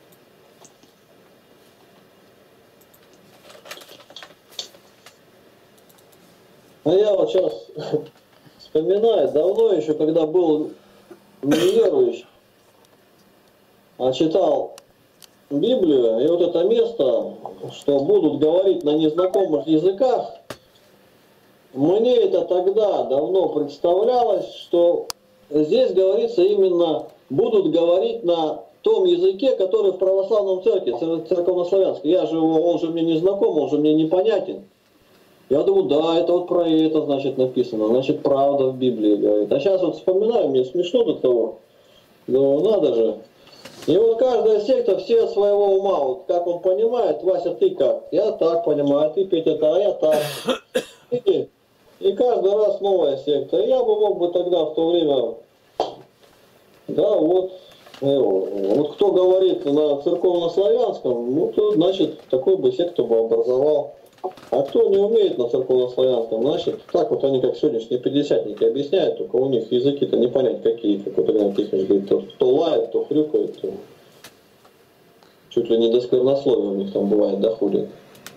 А я вот сейчас вспоминаю, давно еще, когда был неверующий, а читал Библию, и вот это место, что будут говорить на незнакомых языках, мне это тогда давно представлялось, что здесь говорится именно, будут говорить на том языке, который в православном церкви, церковнославянской. Я же его, он же мне не знаком, он же мне непонятен. Я думаю, да, это вот про это, значит, написано, значит, правда в Библии говорит. А сейчас вот вспоминаю, мне смешно до того. Ну, надо же. И вот каждая секта все своего ума, вот как он понимает, Вася, ты как? Я так понимаю, а ты, Петя, а я так. И, и каждый раз новая секта. И я бы мог бы тогда в то время, да, вот, вот кто говорит на церковнославянском, ну, то, значит, такой бы секту бы образовал. А кто не умеет на церковнославянском, значит, так вот они, как сегодняшние пятидесятники, объясняют, только у них языки-то не понять какие, как вот Игнат Тихонович говорит, то, то лает, то хрюкает, то чуть ли не до сквернословия у них там бывает доходит.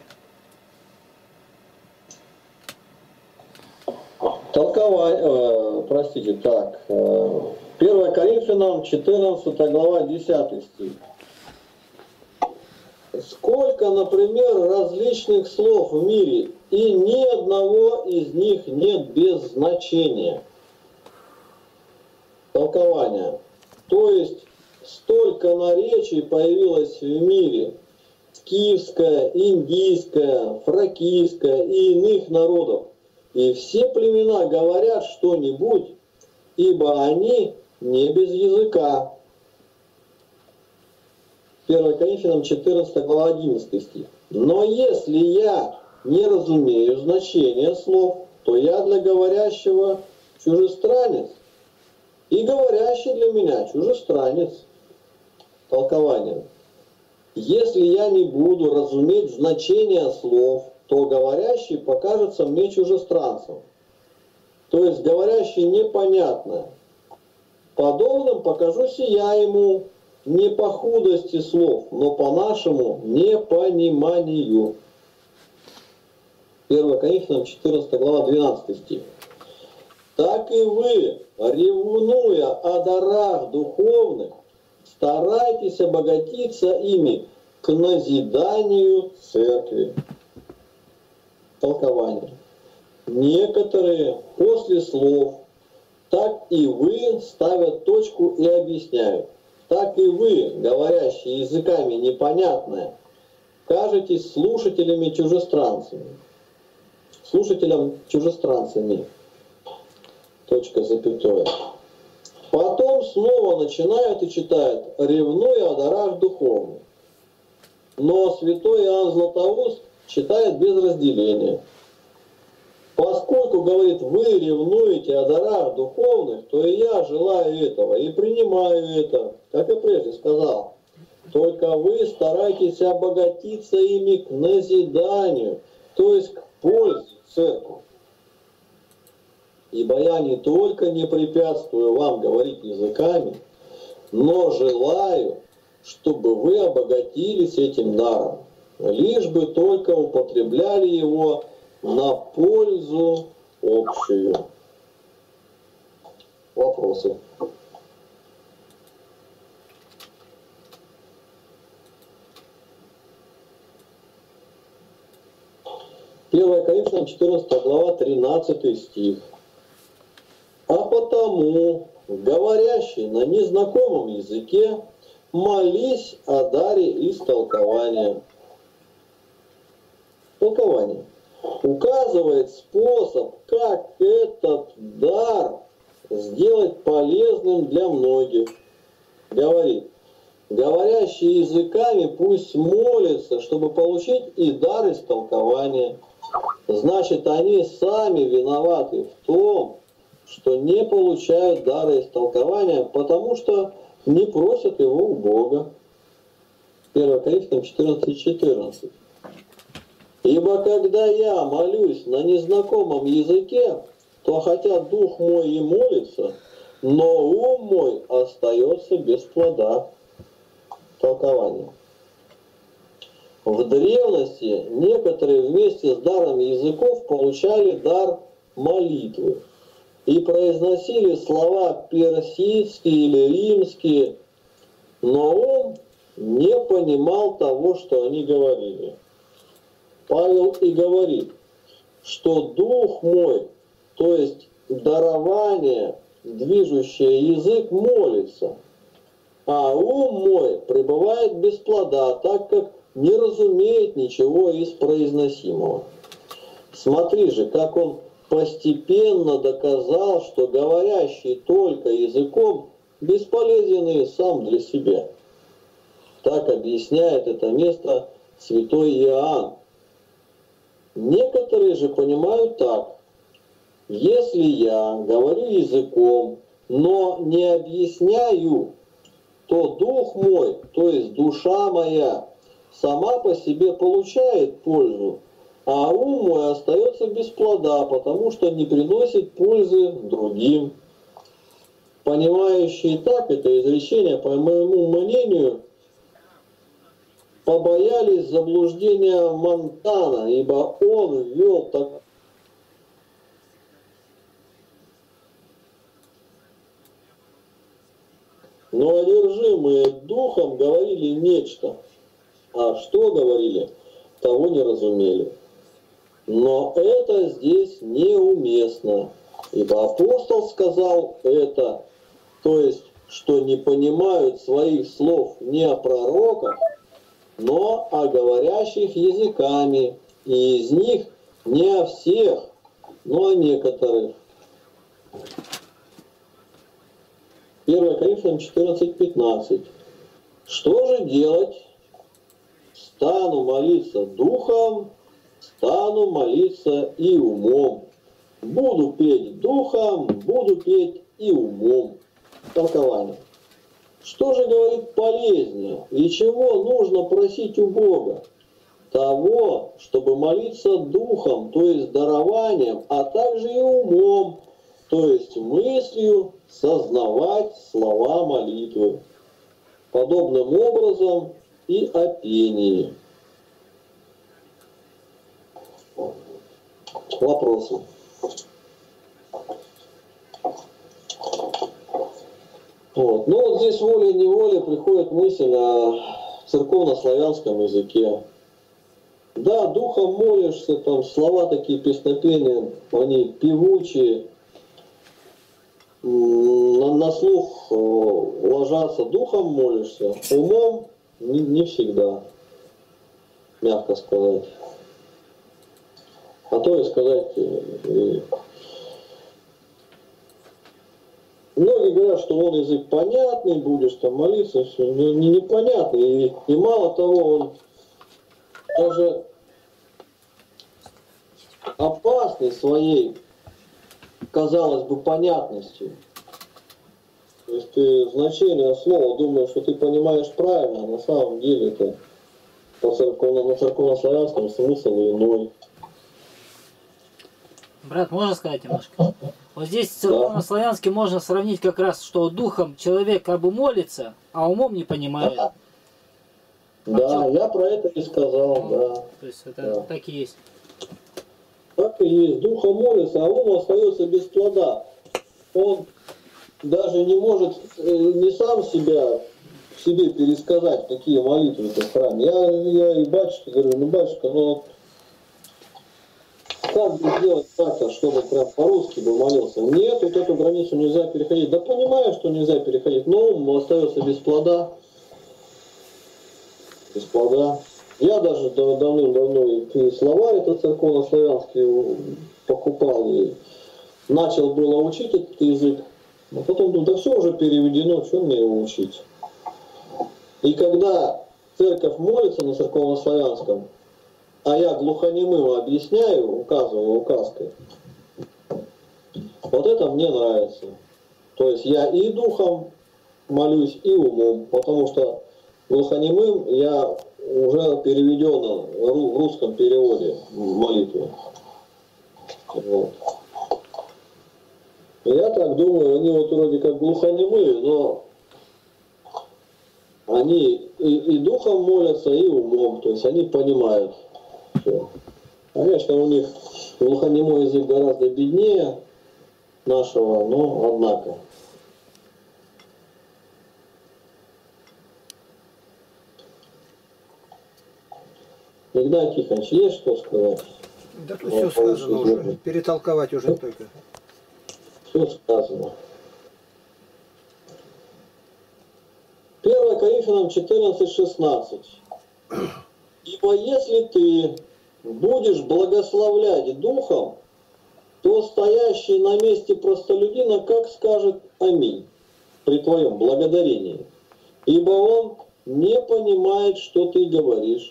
Толкование, э, простите, так, э, первое Коринфянам, четырнадцатая глава, десятый стих. Сколько, например, различных слов в мире, и ни одного из них нет без значения. Толкование. То есть, столько наречий появилось в мире. Киевское, индийское, фракийское и иных народов. И все племена говорят что-нибудь, ибо они не без языка. первое Коринфянам четырнадцатая глава, одиннадцатый стих. Но если я не разумею значения слов, то я для говорящего чужестранец, и говорящий для меня чужестранец. Толкование. Если я не буду разуметь значение слов, то говорящий покажется мне чужестранцем. То есть говорящий непонятное. Подобным покажусь и я ему не по худости слов, но по нашему непониманию. первое Коринфянам четырнадцатая глава, двенадцатый стих. Так и вы, ревнуя о дарах духовных, старайтесь обогатиться ими к назиданию церкви. Толкование. Некоторые после слов «так и вы» ставят точку и объясняют. Так и вы, говорящие языками непонятное, кажетесь слушателями чужестранцами. Слушателям чужестранцами. Точка, запятая. Потом снова начинают и читают, ревнуя о дарах духовных. Но святой Иоанн Златоуст читает без разделения. Поскольку, говорит, вы ревнуете о дарах духовных, то и я желаю этого и принимаю это, как и прежде сказал. Только вы старайтесь обогатиться ими к назиданию, то есть к пользе церкви. Ибо я не только не препятствую вам говорить языками, но желаю, чтобы вы обогатились этим даром, лишь бы только употребляли его на пользу общую. Вопросы? первое Коринфянам четырнадцатая глава, тринадцатый стих. А потому, говорящий на незнакомом языке, молись о даре истолкования. Толкование. Указывает способ, как этот дар сделать полезным для многих. Говорит, говорящие языками пусть молятся, чтобы получить и дар истолкования. Значит, они сами виноваты в том, что не получают дара истолкования, потому что не просят его у Бога. первое Коринфянам четырнадцать четырнадцать. Ибо когда я молюсь на незнакомом языке, то хотя дух мой и молится, но ум мой остается без плода. Толкование. В древности некоторые вместе с даром языков получали дар молитвы и произносили слова персидские или римские, но ум не понимал того, что они говорили. Павел и говорит, что дух мой, то есть дарование, движущее язык, молится, а ум мой пребывает без плода, так как не разумеет ничего из произносимого. Смотри же, как он постепенно доказал, что говорящий только языком бесполезен и сам для себя. Так объясняет это место святой Иоанн. Некоторые же понимают так. Если я говорю языком, но не объясняю, то дух мой, то есть душа моя, сама по себе получает пользу, а ум мой остается без плода, потому что не приносит пользы другим. Понимающие так это изречение, по моему мнению, побоялись заблуждения Монтана, ибо он ввел так. Но одержимые духом говорили нечто, а что говорили, того не разумели. Но это здесь неуместно, ибо апостол сказал это, то есть, что не понимают своих слов не о пророках, но о говорящих языками, и из них не о всех, но о некоторых. первое Коринфянам четырнадцать пятнадцать. Что же делать? Стану молиться духом, стану молиться и умом. Буду петь духом, буду петь и умом. Толкование. Что же, говорит, полезнее и чего нужно просить у Бога? Того, чтобы молиться духом, то есть дарованием, а также и умом, то есть мыслью сознавать слова молитвы. Подобным образом и о пении. Вопросы? Вот. Ну вот здесь волей-неволей приходит мысль о церковно-славянском языке. Да, духом молишься, там слова такие песнопения, они певучие, на, на слух ложатся, духом молишься, умом не, не всегда, мягко сказать. А то и сказать, и... многие говорят, что он язык понятный, будешь там молиться, все, но не непонятный, и, и мало того, он даже опасный своей, казалось бы, понятностью. То есть ты значение слова думаешь, что ты понимаешь правильно, а на самом деле это по церковно, на церковно-славянском смысл иной. Брат, можно сказать немножко? Вот здесь церковно-славянски можно сравнить как раз, что духом человек как бы молится, а умом не понимает. Да, да, я про это и сказал, ну, да. То есть это да. Так и есть. Так и есть. Духом молится, а ум остается без плода. Он даже не может, не сам себя себе пересказать, какие молитвы это в храме. Я, я и батюшке говорю, ну батюшка, ну как бы сделать так-то, чтобы прям по-русски бы молился? Нет, вот эту границу нельзя переходить. Да понимаю, что нельзя переходить, но ум остается без плода. Без плода. Я даже давным-давно и словарь этот церковно-славянский покупал и начал было учить этот язык, а потом думаю, да все уже переведено, что мне его учить? И когда церковь молится на церковно-славянском, а я глухонемым объясняю, указываю указкой, вот это мне нравится. То есть я и духом молюсь, и умом, потому что глухонемым я уже переведено в русском переводе молитвы. Вот. Я так думаю, они вот вроде как глухонемые, но они и, и духом молятся, и умом, то есть они понимают все. Конечно, у них глухонемой язык гораздо беднее нашего, но однако. Игнат Тихонович, есть что сказать? Да тут все сказано уже, перетолковать уже только. Все сказано. первое Коринфянам четырнадцать шестнадцать. Ибо если ты будешь благословлять духом, то стоящий на месте простолюдина как скажет аминь при твоем благодарении, ибо он не понимает, что ты говоришь.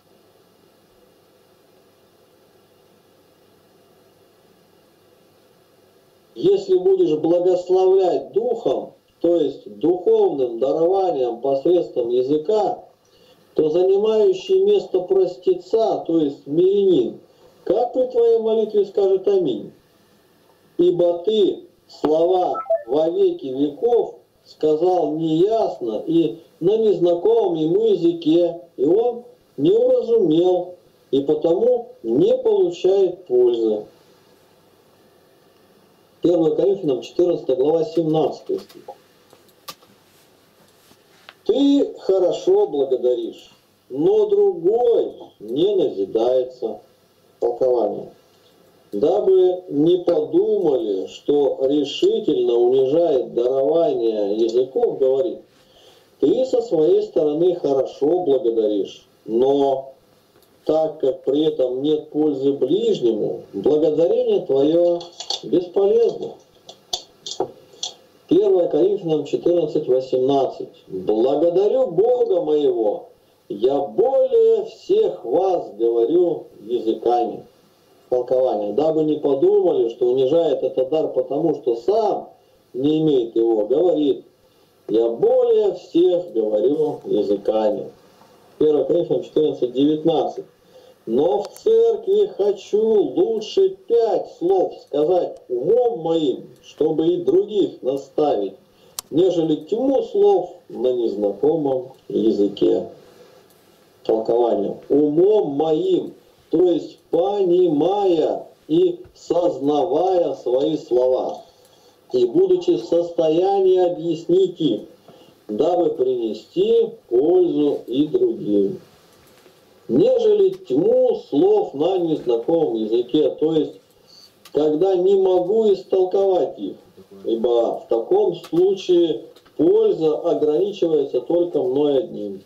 Если будешь благословлять духом, то есть духовным дарованием посредством языка, то занимающий место простеца, то есть мирянин, как при твоей молитве скажет аминь? Ибо ты слова во веки веков сказал неясно и на незнакомом ему языке, и он не уразумел, и потому не получает пользы. первое Коринфянам четырнадцатая глава семнадцатый стих. Ты хорошо благодаришь, но другой не назидается. Толкование. Дабы не подумали, что решительно унижает дарование языков, говорит, ты со своей стороны хорошо благодаришь, но так как при этом нет пользы ближнему, благодарение твое бесполезно. первое Коринфянам четырнадцать восемнадцать. Благодарю Бога моего Я более всех вас говорю языками. Толкование. Дабы не подумали, что унижает этот дар, потому что сам не имеет его, говорит, я более всех говорю языками. первое Коринфянам четырнадцать девятнадцать. Но в церкви хочу лучше пять слов сказать умом моим, чтобы и других наставить, нежели тьму слов на незнакомом языке. Толкование. Умом моим, то есть понимая и сознавая свои слова, и будучи в состоянии объяснить их, дабы принести пользу и другим. Нежели тьму слов на незнакомом языке, то есть когда не могу истолковать их, ибо в таком случае польза ограничивается только мной одним.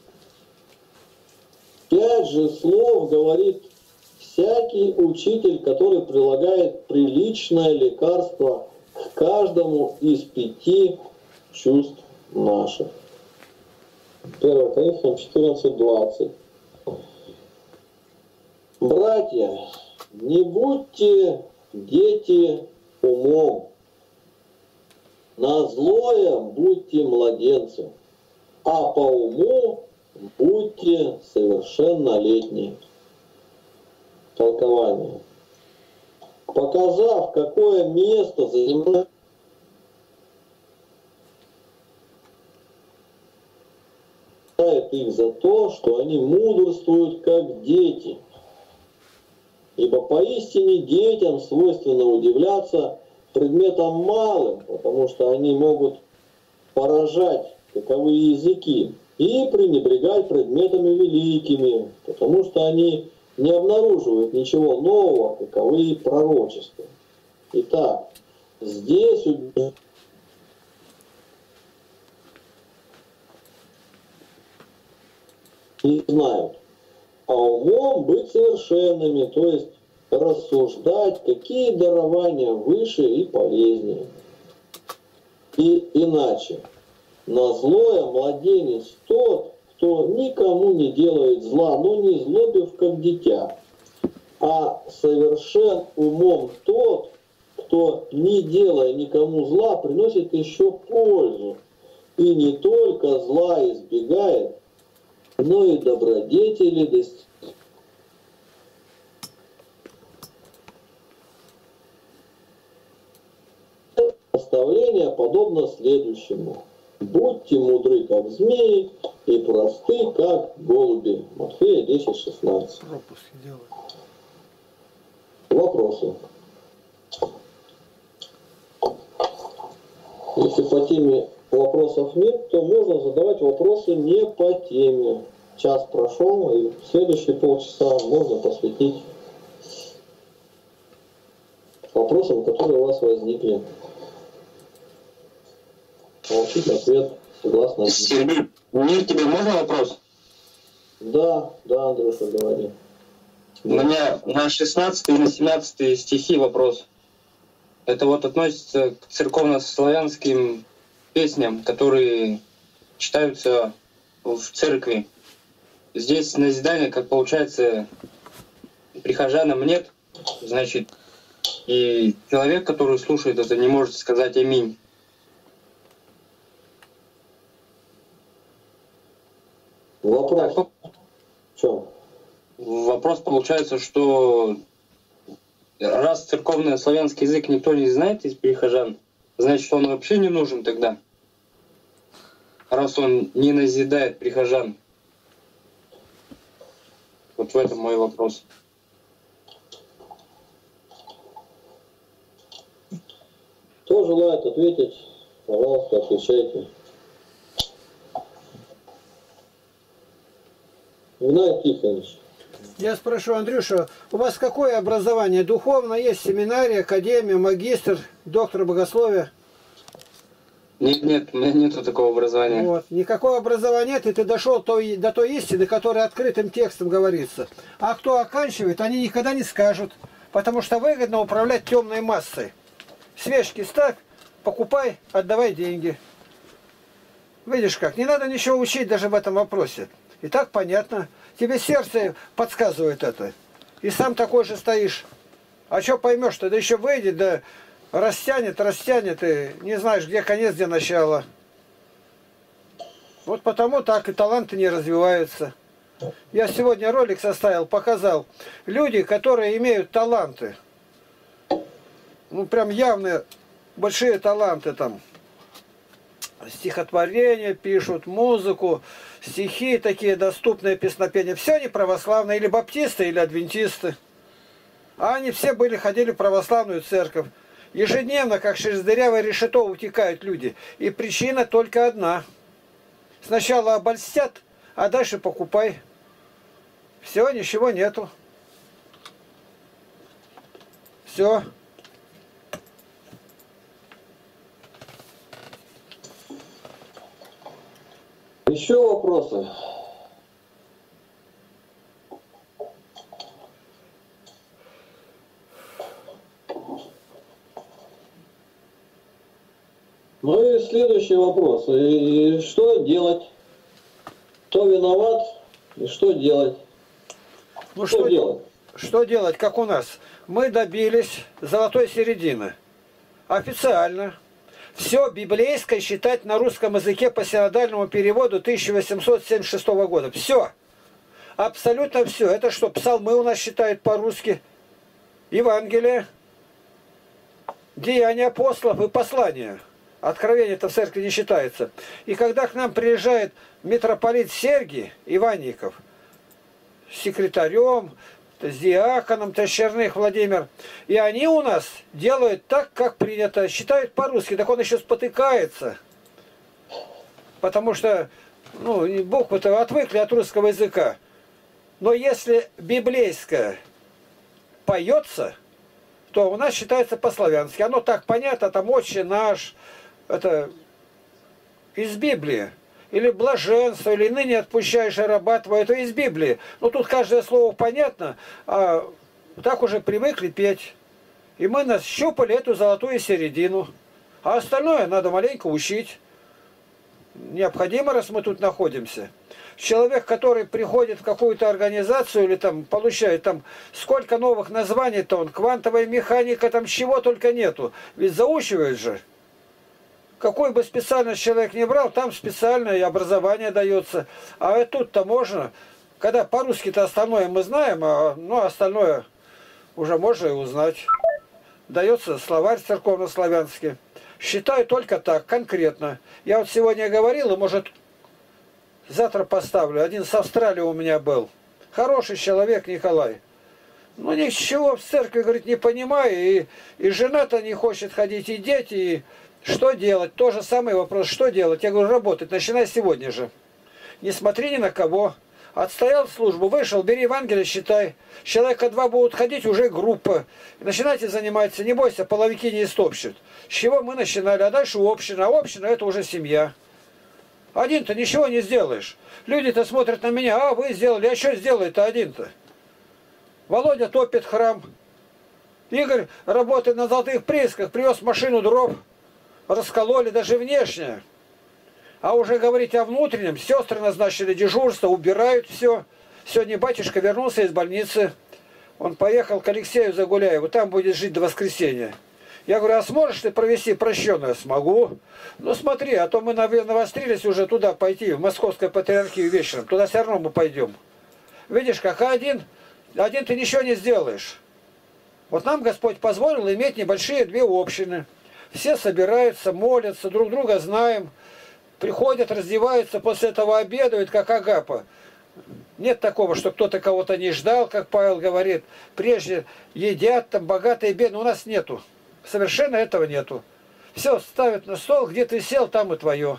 Пять же слов говорит всякий учитель, который прилагает приличное лекарство к каждому из пяти чувств наших. первое Коринфянам четырнадцать двадцать. Братья, не будьте дети умом, на злое будьте младенцы, а по уму будьте совершеннолетние. Толкование. Показав, какое место занимает их за то, что они мудрствуют как дети. Ибо поистине детям свойственно удивляться предметам малым, потому что они могут поражать таковые языки, и пренебрегать предметами великими, потому что они не обнаруживают ничего нового, каковые пророчества. Итак, здесь не знают, а умом быть совершенными, то есть рассуждать, какие дарования выше и полезнее. И иначе, на злое младенец тот, кто никому не делает зла, но не злобив, как дитя, а совершен умом тот, кто, не делая никому зла, приносит еще пользу, и не только зла избегает, но и добродетели достигает. Наставление подобно следующему. Будьте мудры, как змеи, и просты, как голуби. Матфея десять шестнадцать. Вопросы? Если по теме вопросов нет, то можно задавать вопросы не по теме. Час прошел, и следующие полчаса можно посвятить вопросам, которые у вас возникли. Получить ответ согласно. Сергей, мне тебе можно вопрос? Да, да, Андрюша, говори. У меня на шестнадцатый и на семнадцатый стихи вопрос. Это вот относится к церковно-славянским песням, которые читаются в церкви. Здесь назидание, как получается, прихожанам нет, значит, и человек, который слушает это, не может сказать аминь. Вопрос. Так, в чем? Вопрос получается, что раз церковный славянский язык никто не знает из прихожан, значит, он вообще не нужен тогда. Раз он не назидает прихожан. Вот в этом мой вопрос. Кто желает ответить, пожалуйста, отвечайте. Игнат Тихонович. Я спрошу, Андрюша, у вас какое образование? Духовное есть, семинария, академия, магистр, доктор богословия? Нет, нет, у меня нету такого образования. Вот. Никакого образования нет, и ты дошел той, до той истины, которая открытым текстом говорится. А кто оканчивает, они никогда не скажут, потому что выгодно управлять темной массой. Свечки ставь, покупай, отдавай деньги. Видишь как, не надо ничего учить даже в этом вопросе. И так понятно. Тебе сердце подсказывает это. И сам такой же стоишь. А что поймешь-то? Да еще выйдет, да растянет, растянет, и не знаешь, где конец, где начало. Вот потому так и таланты не развиваются. Я сегодня ролик составил, показал. Люди, которые имеют таланты, ну прям явные, большие таланты там, стихотворения пишут, музыку, стихи такие доступные, песнопения. Все они православные, или баптисты, или адвентисты. А они все были, ходили в православную церковь. Ежедневно, как через дырявое решето, утекают люди. И причина только одна. Сначала обольстят, а дальше покупай. Все, ничего нету. Все. Еще вопросы? Ну и следующий вопрос. И что делать? Кто виноват и что делать? Ну что, что делать? Что делать, как у нас? Мы добились золотой середины. Официально. Все библейское считать на русском языке по синодальному переводу тысяча восемьсот семьдесят шестого года. Все. Абсолютно все. Это что, псалмы у нас считают по-русски? Евангелие, деяния апостолов и послания. Откровение-то в церкви не считается. И когда к нам приезжает митрополит Сергий Иванников с секретарем, с диаконом Тащерных Владимир, и они у нас делают так, как принято, считают по-русски, так он еще спотыкается. Потому что, ну, буквы-то отвыкли от русского языка. Но если библейское поется, то у нас считается по-славянски. Оно так понятно, там «Отче наш», это из Библии. Или блаженство, или ныне отпущаешь раба твоего, это из Библии. Но тут каждое слово понятно, а так уже привыкли петь. И мы нащупали эту золотую середину. А остальное надо маленько учить. Необходимо, раз мы тут находимся. Человек, который приходит в какую-то организацию или там получает там сколько новых названий-то он, квантовая механика, там чего только нету. Ведь заучивают же. Какой бы специальность человек не брал, там специальное образование дается. А тут-то можно, когда по-русски-то остальное мы знаем, а ну, остальное уже можно и узнать. Дается словарь церковно-славянский. Считаю только так, конкретно. Я вот сегодня говорил, и может завтра поставлю. Один с Австралии у меня был. Хороший человек Николай. Ну ничего в церкви, говорит, не понимаю. И, и жена-то не хочет ходить, и дети, и... Что делать? То же самый вопрос. Что делать? Я говорю, работать. Начинай сегодня же. Не смотри ни на кого. Отстоял службу, вышел, бери Евангелие, считай. Человека два будут ходить, уже группа. Начинайте заниматься, не бойся, половики не истопщут. С чего мы начинали? А дальше община. А община это уже семья. Один-то ничего не сделаешь. Люди-то смотрят на меня, а вы сделали, а что сделает-то один-то? Володя топит храм. Игорь работает на золотых приисках, привез машину дров. Раскололи даже внешне. А уже говорить о внутреннем, сестры назначили дежурство, убирают все. Сегодня батюшка вернулся из больницы. Он поехал к Алексею Загуляеву, там будет жить до воскресенья. Я говорю, а сможешь ты провести прощенную? Смогу. Ну смотри, а то мы навострились уже туда пойти, в Московскую патриархию вечером. Туда все равно мы пойдем. Видишь, как один, один ты ничего не сделаешь. Вот нам Господь позволил иметь небольшие две общины. Все собираются, молятся, друг друга знаем. Приходят, раздеваются, после этого обедают, как Агапа. Нет такого, что кто-то кого-то не ждал, как Павел говорит. Прежде едят, там богатые, бедные. У нас нету. Совершенно этого нету. Все ставят на стол, где ты сел, там и твое.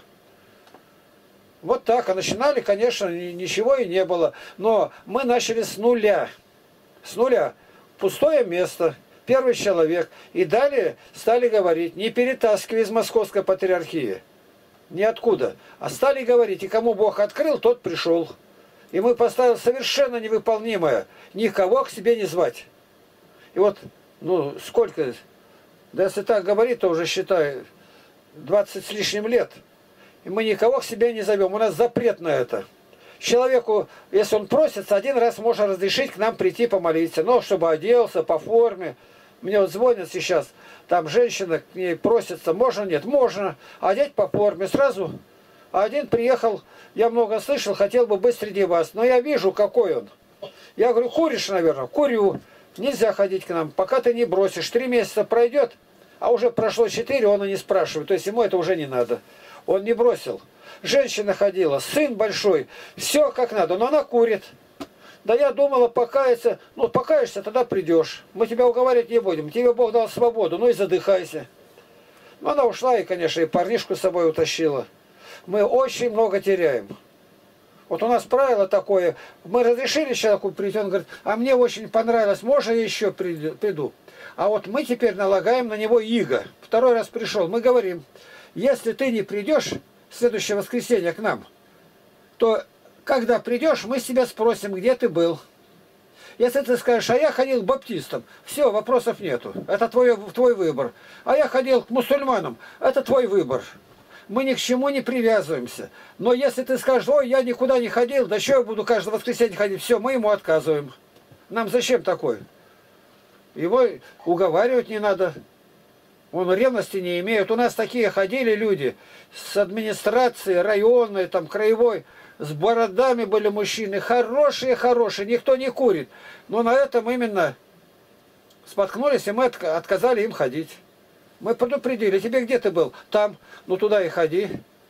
Вот так. А начинали, конечно, ничего и не было. Но мы начали с нуля. С нуля. Пустое место. Первый человек. И далее стали говорить, не перетаскивай из Московской патриархии. Ниоткуда. А стали говорить, и кому Бог открыл, тот пришел. И мы поставили совершенно невыполнимое. Никого к себе не звать. И вот, ну, сколько... Да если так говорить, то уже, считай, двадцать с лишним лет. И мы никого к себе не зовем. У нас запрет на это. Человеку, если он просится, один раз можно разрешить к нам прийти помолиться. Но чтобы оделся по форме. Мне вот звонят сейчас, там женщина к ней просится. Можно, нет? Можно. Одеть по форме сразу. А один приехал, я много слышал, хотел бы быть среди вас. Но я вижу, какой он. Я говорю, куришь, наверное? Курю. Нельзя ходить к нам, пока ты не бросишь. Три месяца пройдет, а уже прошло четыре, он и не спрашивает. То есть ему это уже не надо. Он не бросил. Женщина ходила, сын большой, все как надо, но она курит. Да я думала покаяться, ну покаешься, тогда придешь. Мы тебя уговаривать не будем, тебе Бог дал свободу, ну и задыхайся. Но она ушла и, конечно, и парнишку с собой утащила. Мы очень много теряем. Вот у нас правило такое, мы разрешили человеку прийти, он говорит, а мне очень понравилось, можно я еще приду? А вот мы теперь налагаем на него иго. Второй раз пришел, мы говорим, если ты не придешь в следующее воскресенье к нам, то когда придешь, мы с тебя спросим, где ты был. Если ты скажешь, а я ходил к баптистам, все, вопросов нету, это твой, твой выбор. А я ходил к мусульманам, это твой выбор. Мы ни к чему не привязываемся. Но если ты скажешь, ой, я никуда не ходил, да что я буду каждое воскресенье ходить, все, мы ему отказываем. Нам зачем такой? Его уговаривать не надо. Он ревности не имеет. У нас такие ходили люди с администрации, районной, там, краевой, с бородами были мужчины, хорошие-хорошие, никто не курит. Но на этом именно споткнулись, и мы отказали им ходить. Мы предупредили, тебе где ты был? Там, ну туда и ходи.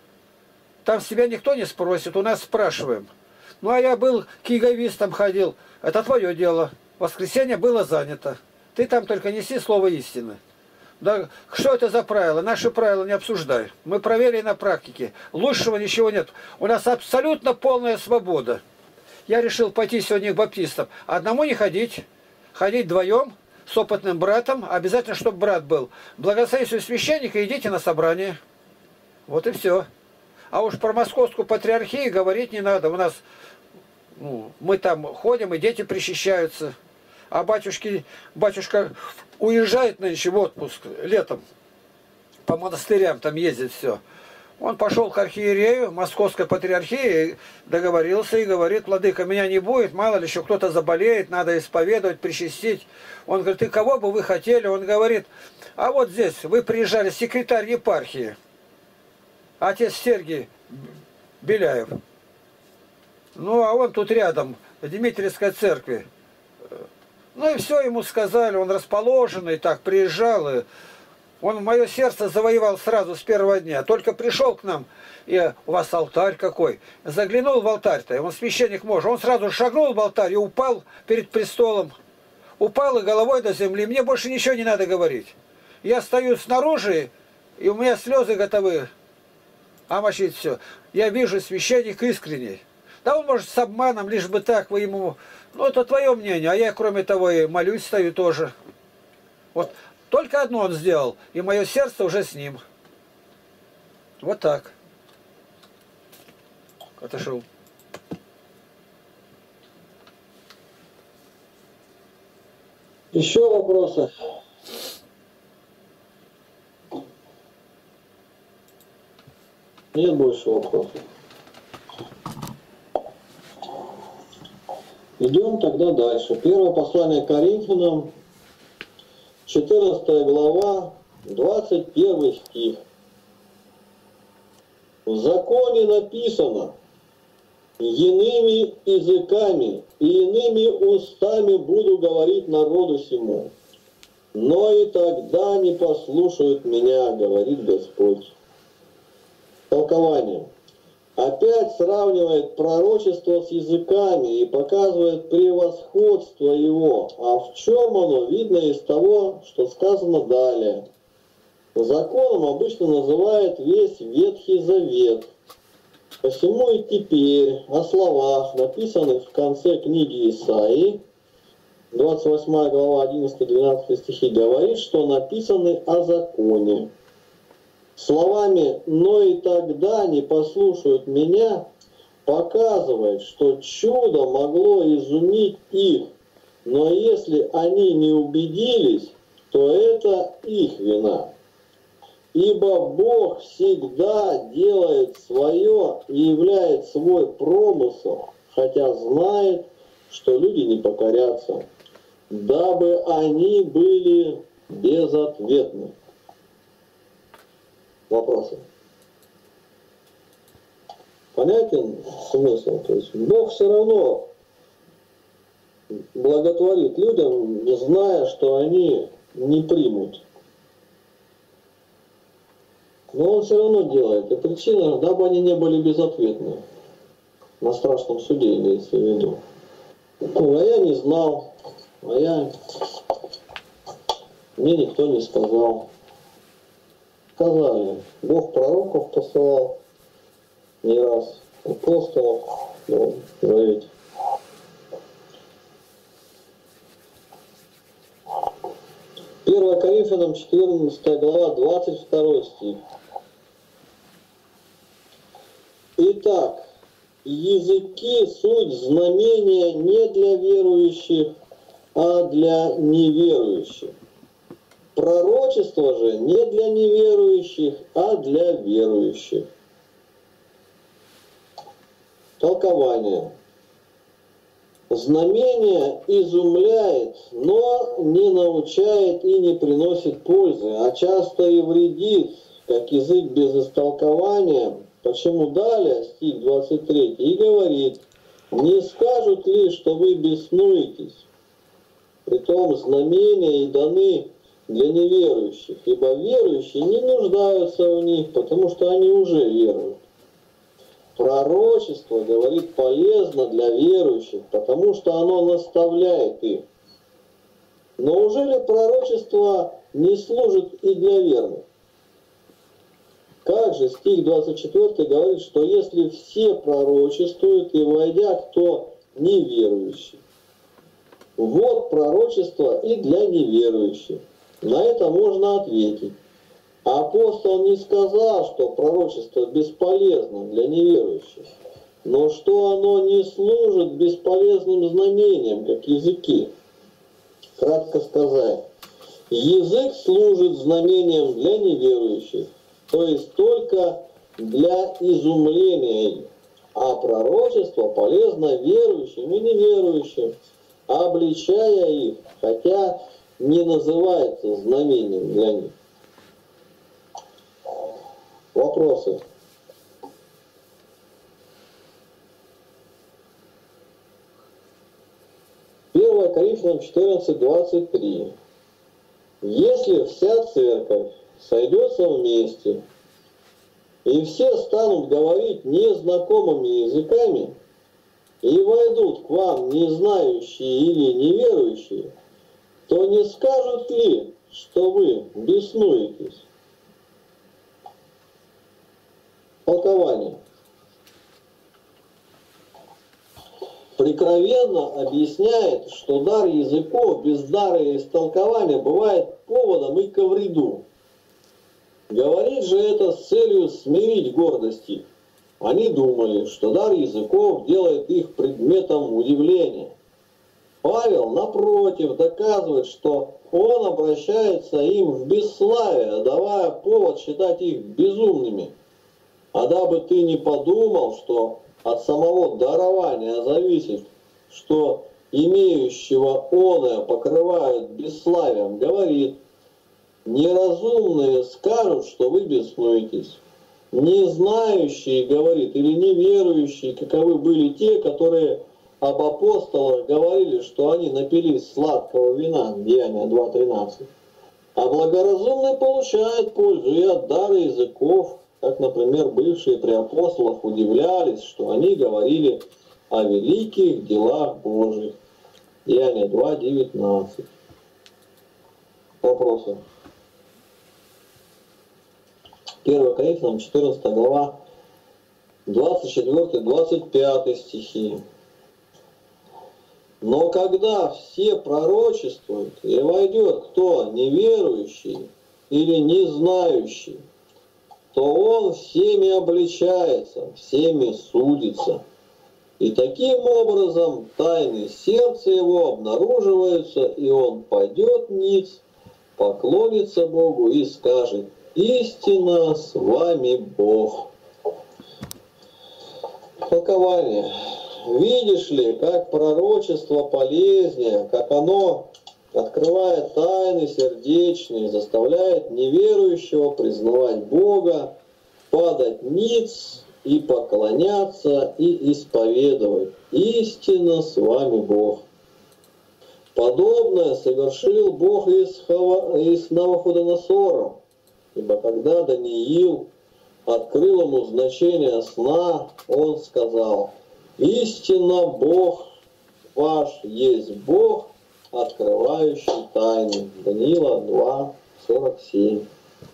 Там с тебя никто не спросит, у нас спрашиваем. Ну а я был к иеговистам ходил, это твое дело. Воскресенье было занято. Ты там только неси слово истины. Да что это за правила? Наши правила не обсуждай. Мы проверили на практике. Лучшего ничего нет. У нас абсолютно полная свобода. Я решил пойти сегодня к баптистам. Одному не ходить. Ходить вдвоем с опытным братом. Обязательно, чтобы брат был. Благословению священника идите на собрание. Вот и все. А уж про московскую патриархию говорить не надо. У нас, ну, мы там ходим, и дети причащаются. А батюшки, батюшка уезжает нынче в отпуск летом. По монастырям там ездит все. Он пошел к архиерею Московской патриархии, договорился и говорит, владыка, меня не будет, мало ли еще кто-то заболеет, надо исповедовать, причастить. Он говорит, ты кого бы вы хотели? Он говорит, а вот здесь вы приезжали, секретарь епархии, отец Сергий Беляев. Ну, а он тут рядом, в Дмитриевской церкви. Ну и все ему сказали, он расположенный, так, приезжал, и он мое сердце завоевал сразу с первого дня. Только пришел к нам, и у вас алтарь какой. Заглянул в алтарь-то, он священник может. Он сразу шагнул в алтарь и упал перед престолом. Упал и головой до земли. Мне больше ничего не надо говорить. Я стою снаружи, и у меня слезы готовы омочить все. Я вижу, священник искренний. Да он может с обманом, лишь бы так вы ему... Ну, это твое мнение, а я, кроме того, и молюсь, стою тоже. Вот только одно он сделал, и мое сердце уже с ним. Вот так. Отошел. Еще вопросы? Нет больше вопросов. Идем тогда дальше. Первое послание к Коринфянам, четырнадцатая глава, двадцать первый стих. В законе написано, иными языками и иными устами буду говорить народу сему, но и тогда не послушают меня, говорит Господь. Толкование. Опять сравнивает пророчество с языками и показывает превосходство его. А в чем оно, видно из того, что сказано далее. Законом обычно называют весь Ветхий Завет. Посему и теперь о словах, написанных в конце книги Исаии, двадцать восьмая глава, одиннадцатый-двенадцатый стихи, говорит, что написаны о законе. Словами «но и тогда не послушают меня» показывает, что чудо могло изумить их, но если они не убедились, то это их вина. Ибо Бог всегда делает свое и являет свой промысел, хотя знает, что люди не покорятся, дабы они были безответны. Вопросы? Понятен смысл? То есть Бог все равно благотворит людям, зная, что они не примут. Но Он все равно делает. И причина, дабы они не были безответны. На страшном суде имеется в виду. Ну, а я не знал, а я... Мне никто не сказал. Сказали, Бог пророков посылал не раз, апостолов, ну, говорить. первое Коринфянам четырнадцатая глава, двадцать второй стих. Итак, языки суть знамения не для верующих, а для неверующих. Пророчество же не для неверующих, а для верующих. Толкование. Знамение изумляет, но не научает и не приносит пользы, а часто и вредит, как язык без истолкования. Почему далее, стих двадцать три, и говорит, не скажут ли, что вы беснуетесь? Притом знамения и даны для неверующих, ибо верующие не нуждаются в них, потому что они уже веруют. Пророчество, говорит, полезно для верующих, потому что оно наставляет их. Но уже ли пророчество не служит и для верных? Как же стих двадцать четыре говорит, что если все пророчествуют, и войдя кто неверующий? Вот пророчество и для неверующих. На это можно ответить. Апостол не сказал, что пророчество бесполезно для неверующих, но что оно не служит бесполезным знамением, как языки. Кратко сказать, язык служит знамением для неверующих, то есть только для изумления их, а пророчество полезно верующим и неверующим, обличая их, хотя не называется знамением для них. Вопросы? первое Коринфянам четырнадцать, двадцать три. Если вся церковь сойдется вместе, и все станут говорить незнакомыми языками, и войдут к вам не знающие или неверующие, то не скажут ли, что вы беснуетесь? Толкование. Прикровенно объясняет, что дар языков без дара истолкования бывает поводом и ко вреду. Говорит же это с целью смирить гордость их. Они думали, что дар языков делает их предметом удивления. Павел, напротив, доказывает, что он обращается им в бесславие, давая повод считать их безумными. А дабы ты не подумал, что от самого дарования зависит, что имеющего оное покрывают бесславием, говорит, неразумные скажут, что вы беснуетесь. Не знающие, говорит, или неверующие, каковы были те, которые об апостолах говорили, что они напились сладкого вина, Деяния два тринадцать. А благоразумный получает пользу и от дара языков, как, например, бывшие при апостолах удивлялись, что они говорили о великих делах Божьих. Деяния два девятнадцать. Вопросы? первое Коринфянам четырнадцатая глава, двадцать четвёртый двадцать пятый стихи. Но когда все пророчествуют, и войдет кто неверующий или не знающий, то он всеми обличается, всеми судится. И таким образом тайны сердца его обнаруживаются, и он пойдет ниц, поклонится Богу и скажет: истинно с вами Бог. Толкование. Видишь ли, как пророчество полезнее, как оно открывает тайны сердечные, заставляет неверующего признавать Бога, падать ниц и поклоняться и исповедовать. Истинно с вами Бог. Подобное совершил Бог и с, Хава... и с Навуходоносором, ибо когда Даниил открыл ему значение сна, он сказал: «Истинно Бог ваш есть Бог, открывающий тайны». Даниила два, сорок семь.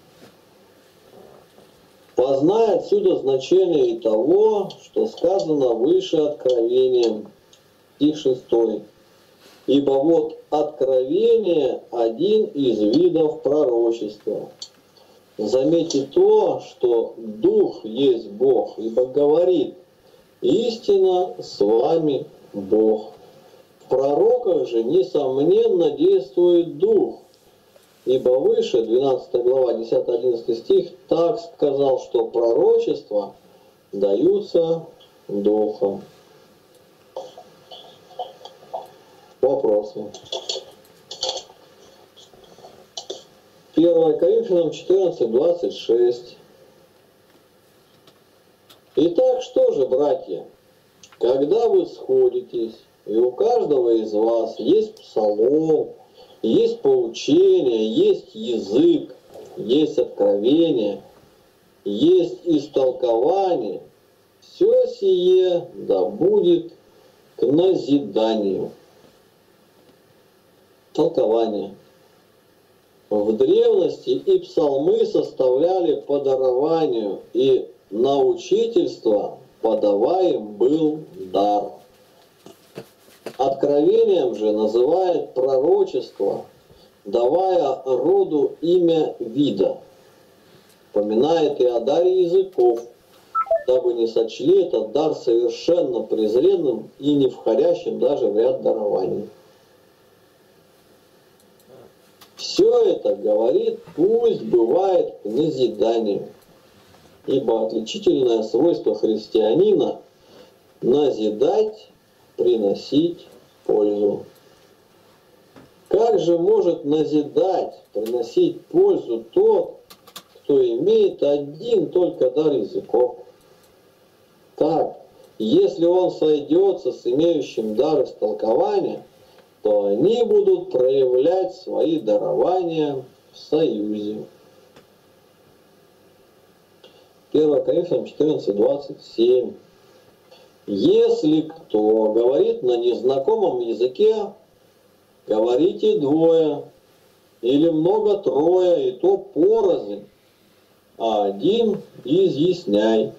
Познай отсюда значение и того, что сказано выше откровением. Стих шестой. Ибо вот откровение – один из видов пророчества. Заметьте то, что Дух есть Бог, ибо говорит: истинно с вами Бог. В пророках же, несомненно, действует Дух, ибо выше, двенадцатая глава, десятый-одиннадцатый стих, так сказал, что пророчества даются Духом. Вопросы. первое Коринфянам четырнадцать, двадцать шесть. Итак, что же, братья, когда вы сходитесь, и у каждого из вас есть псалом, есть поучение, есть язык, есть откровение, есть истолкование, все сие да будет к назиданию. Толкование. В древности и псалмы составляли по дарованию, и на учительство подаваем был дар. Откровением же называет пророчество, давая роду имя вида. Поминает и о даре языков, дабы не сочли этот дар совершенно презренным и не входящим даже в ряд дарований. Все это, говорит, пусть бывает к назиданию, ибо отличительное свойство христианина – назидать, приносить пользу. Как же может назидать, приносить пользу тот, кто имеет один только дар языков? Так, если он сойдется с имеющим дар истолкования, то они будут проявлять свои дарования в союзе. первое Коринфянам четырнадцать, двадцать семь. Если кто говорит на незнакомом языке, говорите двое, или много трое, и то порознь, а один изъясняй.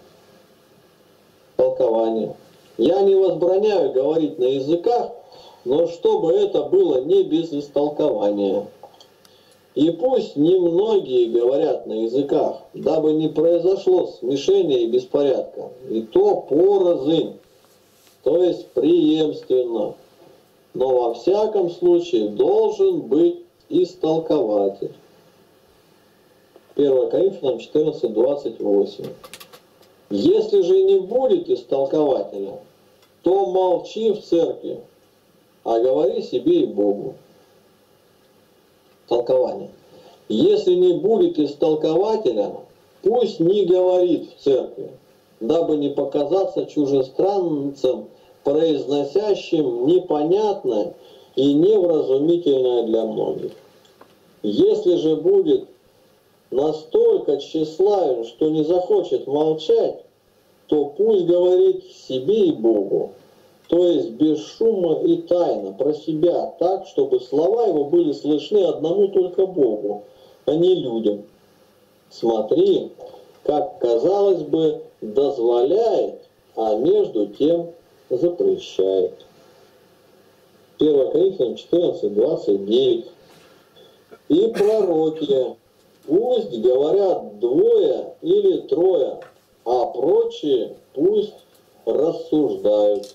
Толкование. Я не возбраняю говорить на языках, но чтобы это было не без истолкования. И пусть немногие говорят на языках, дабы не произошло смешения и беспорядка, и то порознь, то есть преемственно. Но во всяком случае должен быть истолкователь. первое Коринфянам четырнадцать, двадцать восемь. Если же не будет истолкователя, то молчи в церкви, а говори себе и Богу. Толкование. Если не будет истолкователя, пусть не говорит в церкви, дабы не показаться чужестранцем, произносящим непонятное и невразумительное для многих. Если же будет настолько тщеславен, что не захочет молчать, то пусть говорит себе и Богу, то есть без шума и тайно, про себя, так, чтобы слова его были слышны одному только Богу, а не людям. Смотри, как, казалось бы, дозволяет, а между тем запрещает. первое Коринфянам четырнадцать, двадцать девять. И пророки пусть говорят двое или трое, а прочие пусть рассуждают.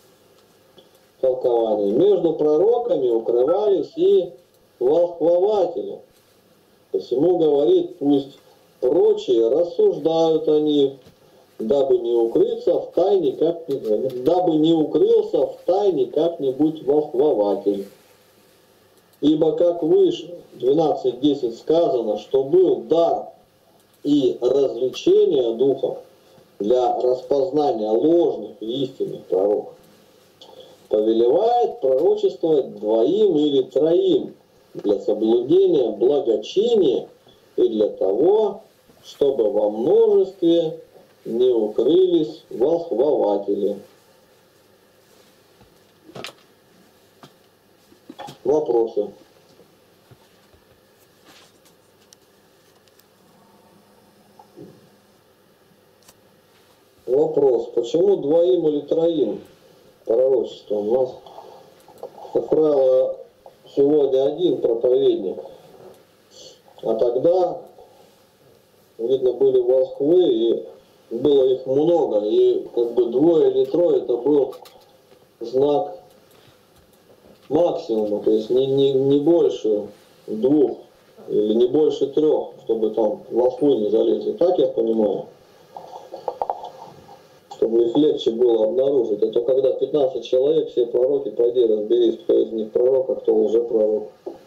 Толкование. Между пророками укрывались и волхвователи. Посему говорит, пусть прочие рассуждают о них, дабы не укрыться в тайне как дабы не укрылся в тайне как-нибудь волхвователь. Ибо как выше двенадцать десять сказано, что был дар и развлечение духов для распознания ложных и истинных пророков, повелевает пророчествовать двоим или троим для соблюдения благочиния и для того, чтобы во множестве не укрылись волхвователи. Вопросы? Вопрос. Почему двоим или троим пророчество? У нас, как правило, сегодня один проповедник. А тогда, видно, были волхвы, и было их много. И как бы двое или трое это был знак максимума, то есть не, не, не больше двух или не больше трех, чтобы там волхвы не залезли. Так я понимаю? Чтобы их легче было обнаружить. А то когда пятнадцать человек, все пророки, пойди разберись, кто из них пророк, а кто лжепророк.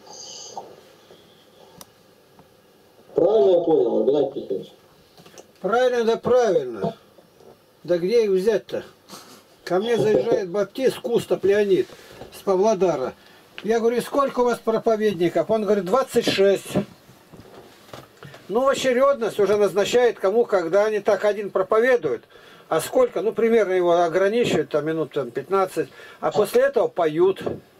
Правильно я понял, Игнатий Тихонович? Правильно, да правильно. Да где их взять-то? Ко мне заезжает баптист Кустов Леонид с Павлодара. Я говорю, сколько у вас проповедников? Он говорит, двадцать шесть. Ну, очередность уже назначает, кому, когда они так один проповедуют. А сколько? Ну, примерно его ограничивают, там, минут там, пятнадцать. А после этого поют.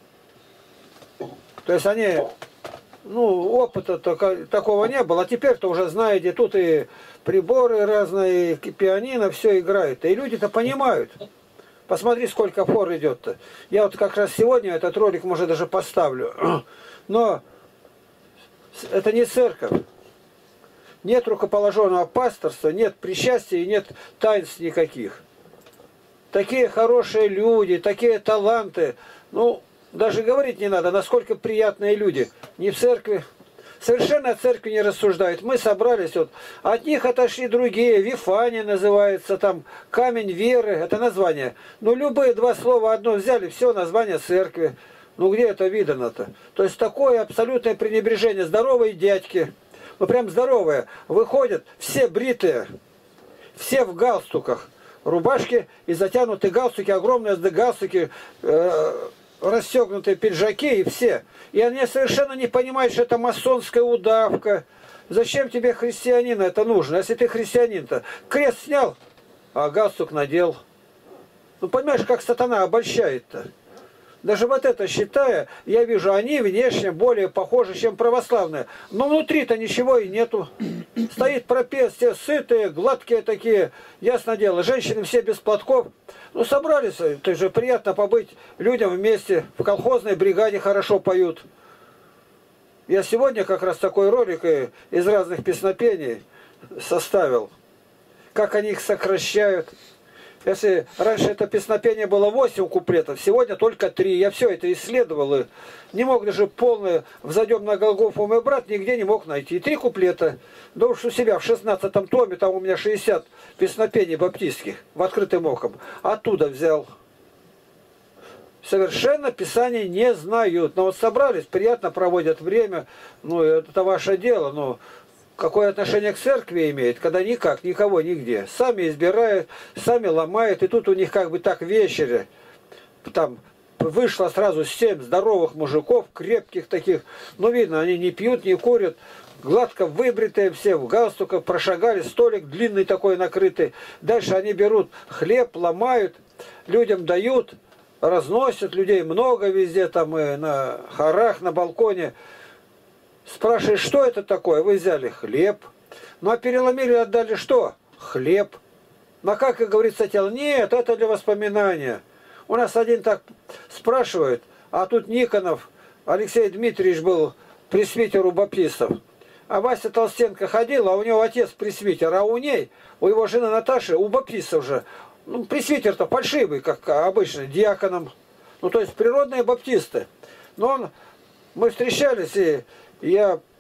То есть они, ну, опыта только, такого не было. А теперь-то уже знаете, тут и приборы разные, и пианино, все играет. И люди-то понимают. Посмотри, сколько фор идет-то. Я вот как раз сегодня этот ролик, может, даже поставлю. Но это не церковь. Нет рукоположенного пасторства, нет причастия и нет таинств никаких. Такие хорошие люди, такие таланты. Ну, даже говорить не надо, насколько приятные люди. Не в церкви. Совершенно о церкви не рассуждают. Мы собрались, вот, от них отошли другие. Вифания называется, там, камень веры, это название. Ну, любые два слова одно взяли, все название церкви. Ну, где это видано-то? То есть такое абсолютное пренебрежение. Здоровые дядьки. Ну, прям здоровые. Выходят, все бритые, все в галстуках. Рубашки и затянутые галстуки, огромные галстуки, э, расстегнутые пиджаки и все. И они совершенно не понимают, что это масонская удавка. Зачем тебе христианина это нужно? Если ты христианин-то, крест снял, а галстук надел. Ну, понимаешь, как сатана обольщает-то. Даже вот это считая, я вижу, они внешне более похожи, чем православные. Но внутри-то ничего и нету. Стоит пропец, все сытые, гладкие такие, ясно дело. Женщины все без платков. Ну, собрались, это же приятно побыть людям вместе. В колхозной бригаде хорошо поют. Я сегодня как раз такой ролик из разных песнопений составил. Как они их сокращают. Если раньше это песнопение было восемь куплетов, сегодня только три. Я все это исследовал и не мог даже полное «Взойдем на Голгофу, мой брат» нигде не мог найти. Три куплета. Да уж у себя в шестнадцатом томе, там у меня шестьдесят песнопений баптистских в открытым оком. Оттуда взял. Совершенно Писание не знают. Но вот собрались, приятно проводят время. Ну, это ваше дело, но... Какое отношение к церкви имеет, когда никак, никого, нигде. Сами избирают, сами ломают, и тут у них как бы так вечере. Там вышло сразу семь здоровых мужиков, крепких таких. Ну, видно, они не пьют, не курят. Гладко выбритые все, в галстуках прошагали, столик длинный такой накрытый. Дальше они берут хлеб, ломают, людям дают, разносят, людей много везде, там и на хорах, на балконе. Спрашиваешь, что это такое? Вы взяли хлеб. Ну, а переломили и отдали что? Хлеб. Ну, а как, как говорится, тело? Нет, это для воспоминания. У нас один так спрашивает, а тут Никонов, Алексей Дмитриевич был пресвитер у баптистов. А Вася Толстенко ходил, а у него отец пресвитер, а у ней, у его жены Наташи, у баптистов же, ну, пресвитер-то фальшивый, как обычно, диаконом. Ну, то есть природные баптисты. Но он, мы встречались, и я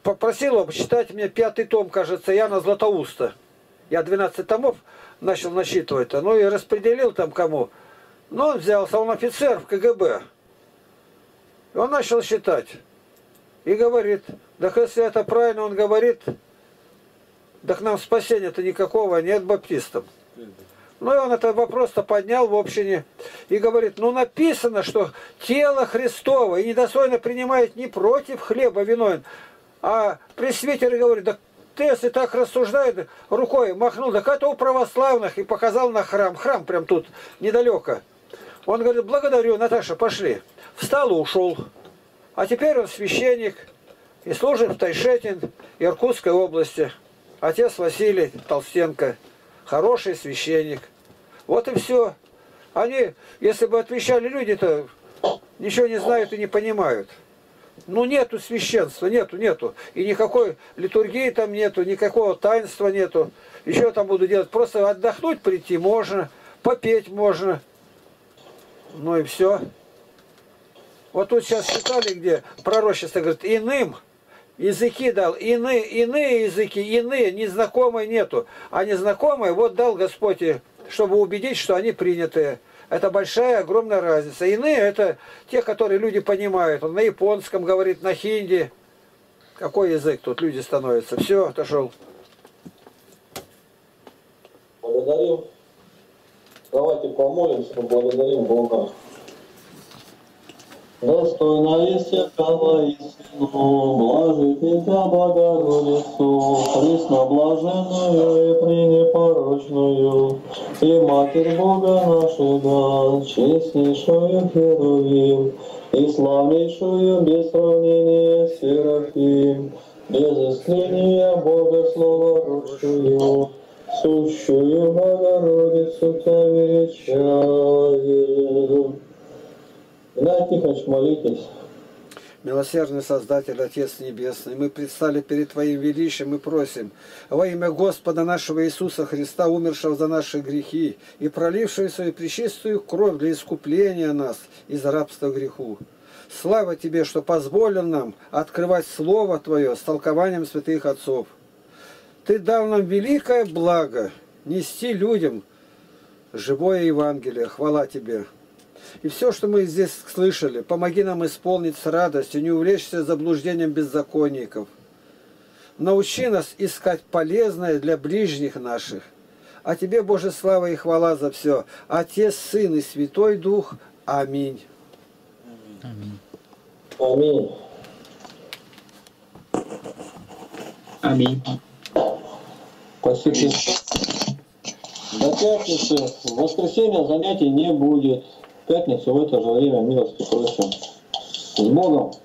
попросил его читать мне пятый том, кажется, Яна Златоуста. Я двенадцать томов начал насчитывать, ну и распределил там кому. Но он взялся, он офицер в ка гэ бэ. И он начал считать. И говорит, так если это правильно, он говорит, так нам спасения-то никакого нет баптистам. Ну и он этот вопрос-то поднял в общине и говорит, ну написано, что тело Христово и недостойно принимает не против хлеба виновен, а пресвитер говорит, да ты, если так рассуждает, рукой махнул, так это у православных, и показал на храм. Храм прям тут, недалеко. Он говорит, благодарю, Наташа, пошли. Встал и ушел. А теперь он священник и служит в Тайшетин, Иркутской области. Отец Василий Толстенко. Хороший священник. Вот и все. Они, если бы отвечали люди-то, ничего не знают и не понимают. Ну нету священства, нету, нету. И никакой литургии там нету, никакого таинства нету. Еще там буду делать. Просто отдохнуть прийти можно, попеть можно. Ну и все. Вот тут сейчас читали, где пророчество говорит, иным языки дал, иные, иные языки, иные, незнакомые нету. А незнакомые вот дал Господь, чтобы убедить, что они принятые. Это большая, огромная разница. Иные это те, которые люди понимают. Он на японском говорит, на хинди. Какой язык тут люди становятся? Все, отошел. Благодарим. Давайте помолимся, поблагодарим Бога. Достойно всякого истину, блажи тебя, Богородицу, пресноблаженную и пренепорочную, и Матерь Бога нашего, честнейшую Херувим, и славнейшую без сравнения Серафим, без исцеления Бога словородшую, сущую Богородицу тебя величаем. Игнатий Тихонович, молитесь. Милосердный Создатель, Отец Небесный, мы предстали перед Твоим величием и просим во имя Господа нашего Иисуса Христа, умершего за наши грехи и пролившего свою пречистую кровь для искупления нас из рабства к греху. Слава Тебе, что позволил нам открывать Слово Твое с толкованием святых отцов. Ты дал нам великое благо нести людям живое Евангелие. Хвала Тебе. И все, что мы здесь слышали, помоги нам исполнить с радостью, не увлечься заблуждением беззаконников. Научи нас искать полезное для ближних наших. А Тебе, Боже, слава и хвала за все. Отец, Сын и Святой Дух. Аминь. Аминь. Аминь. Аминь. Спасибо. До пятницы. В воскресенье занятий не будет. В пятницу в это же время милости просим. С Богом!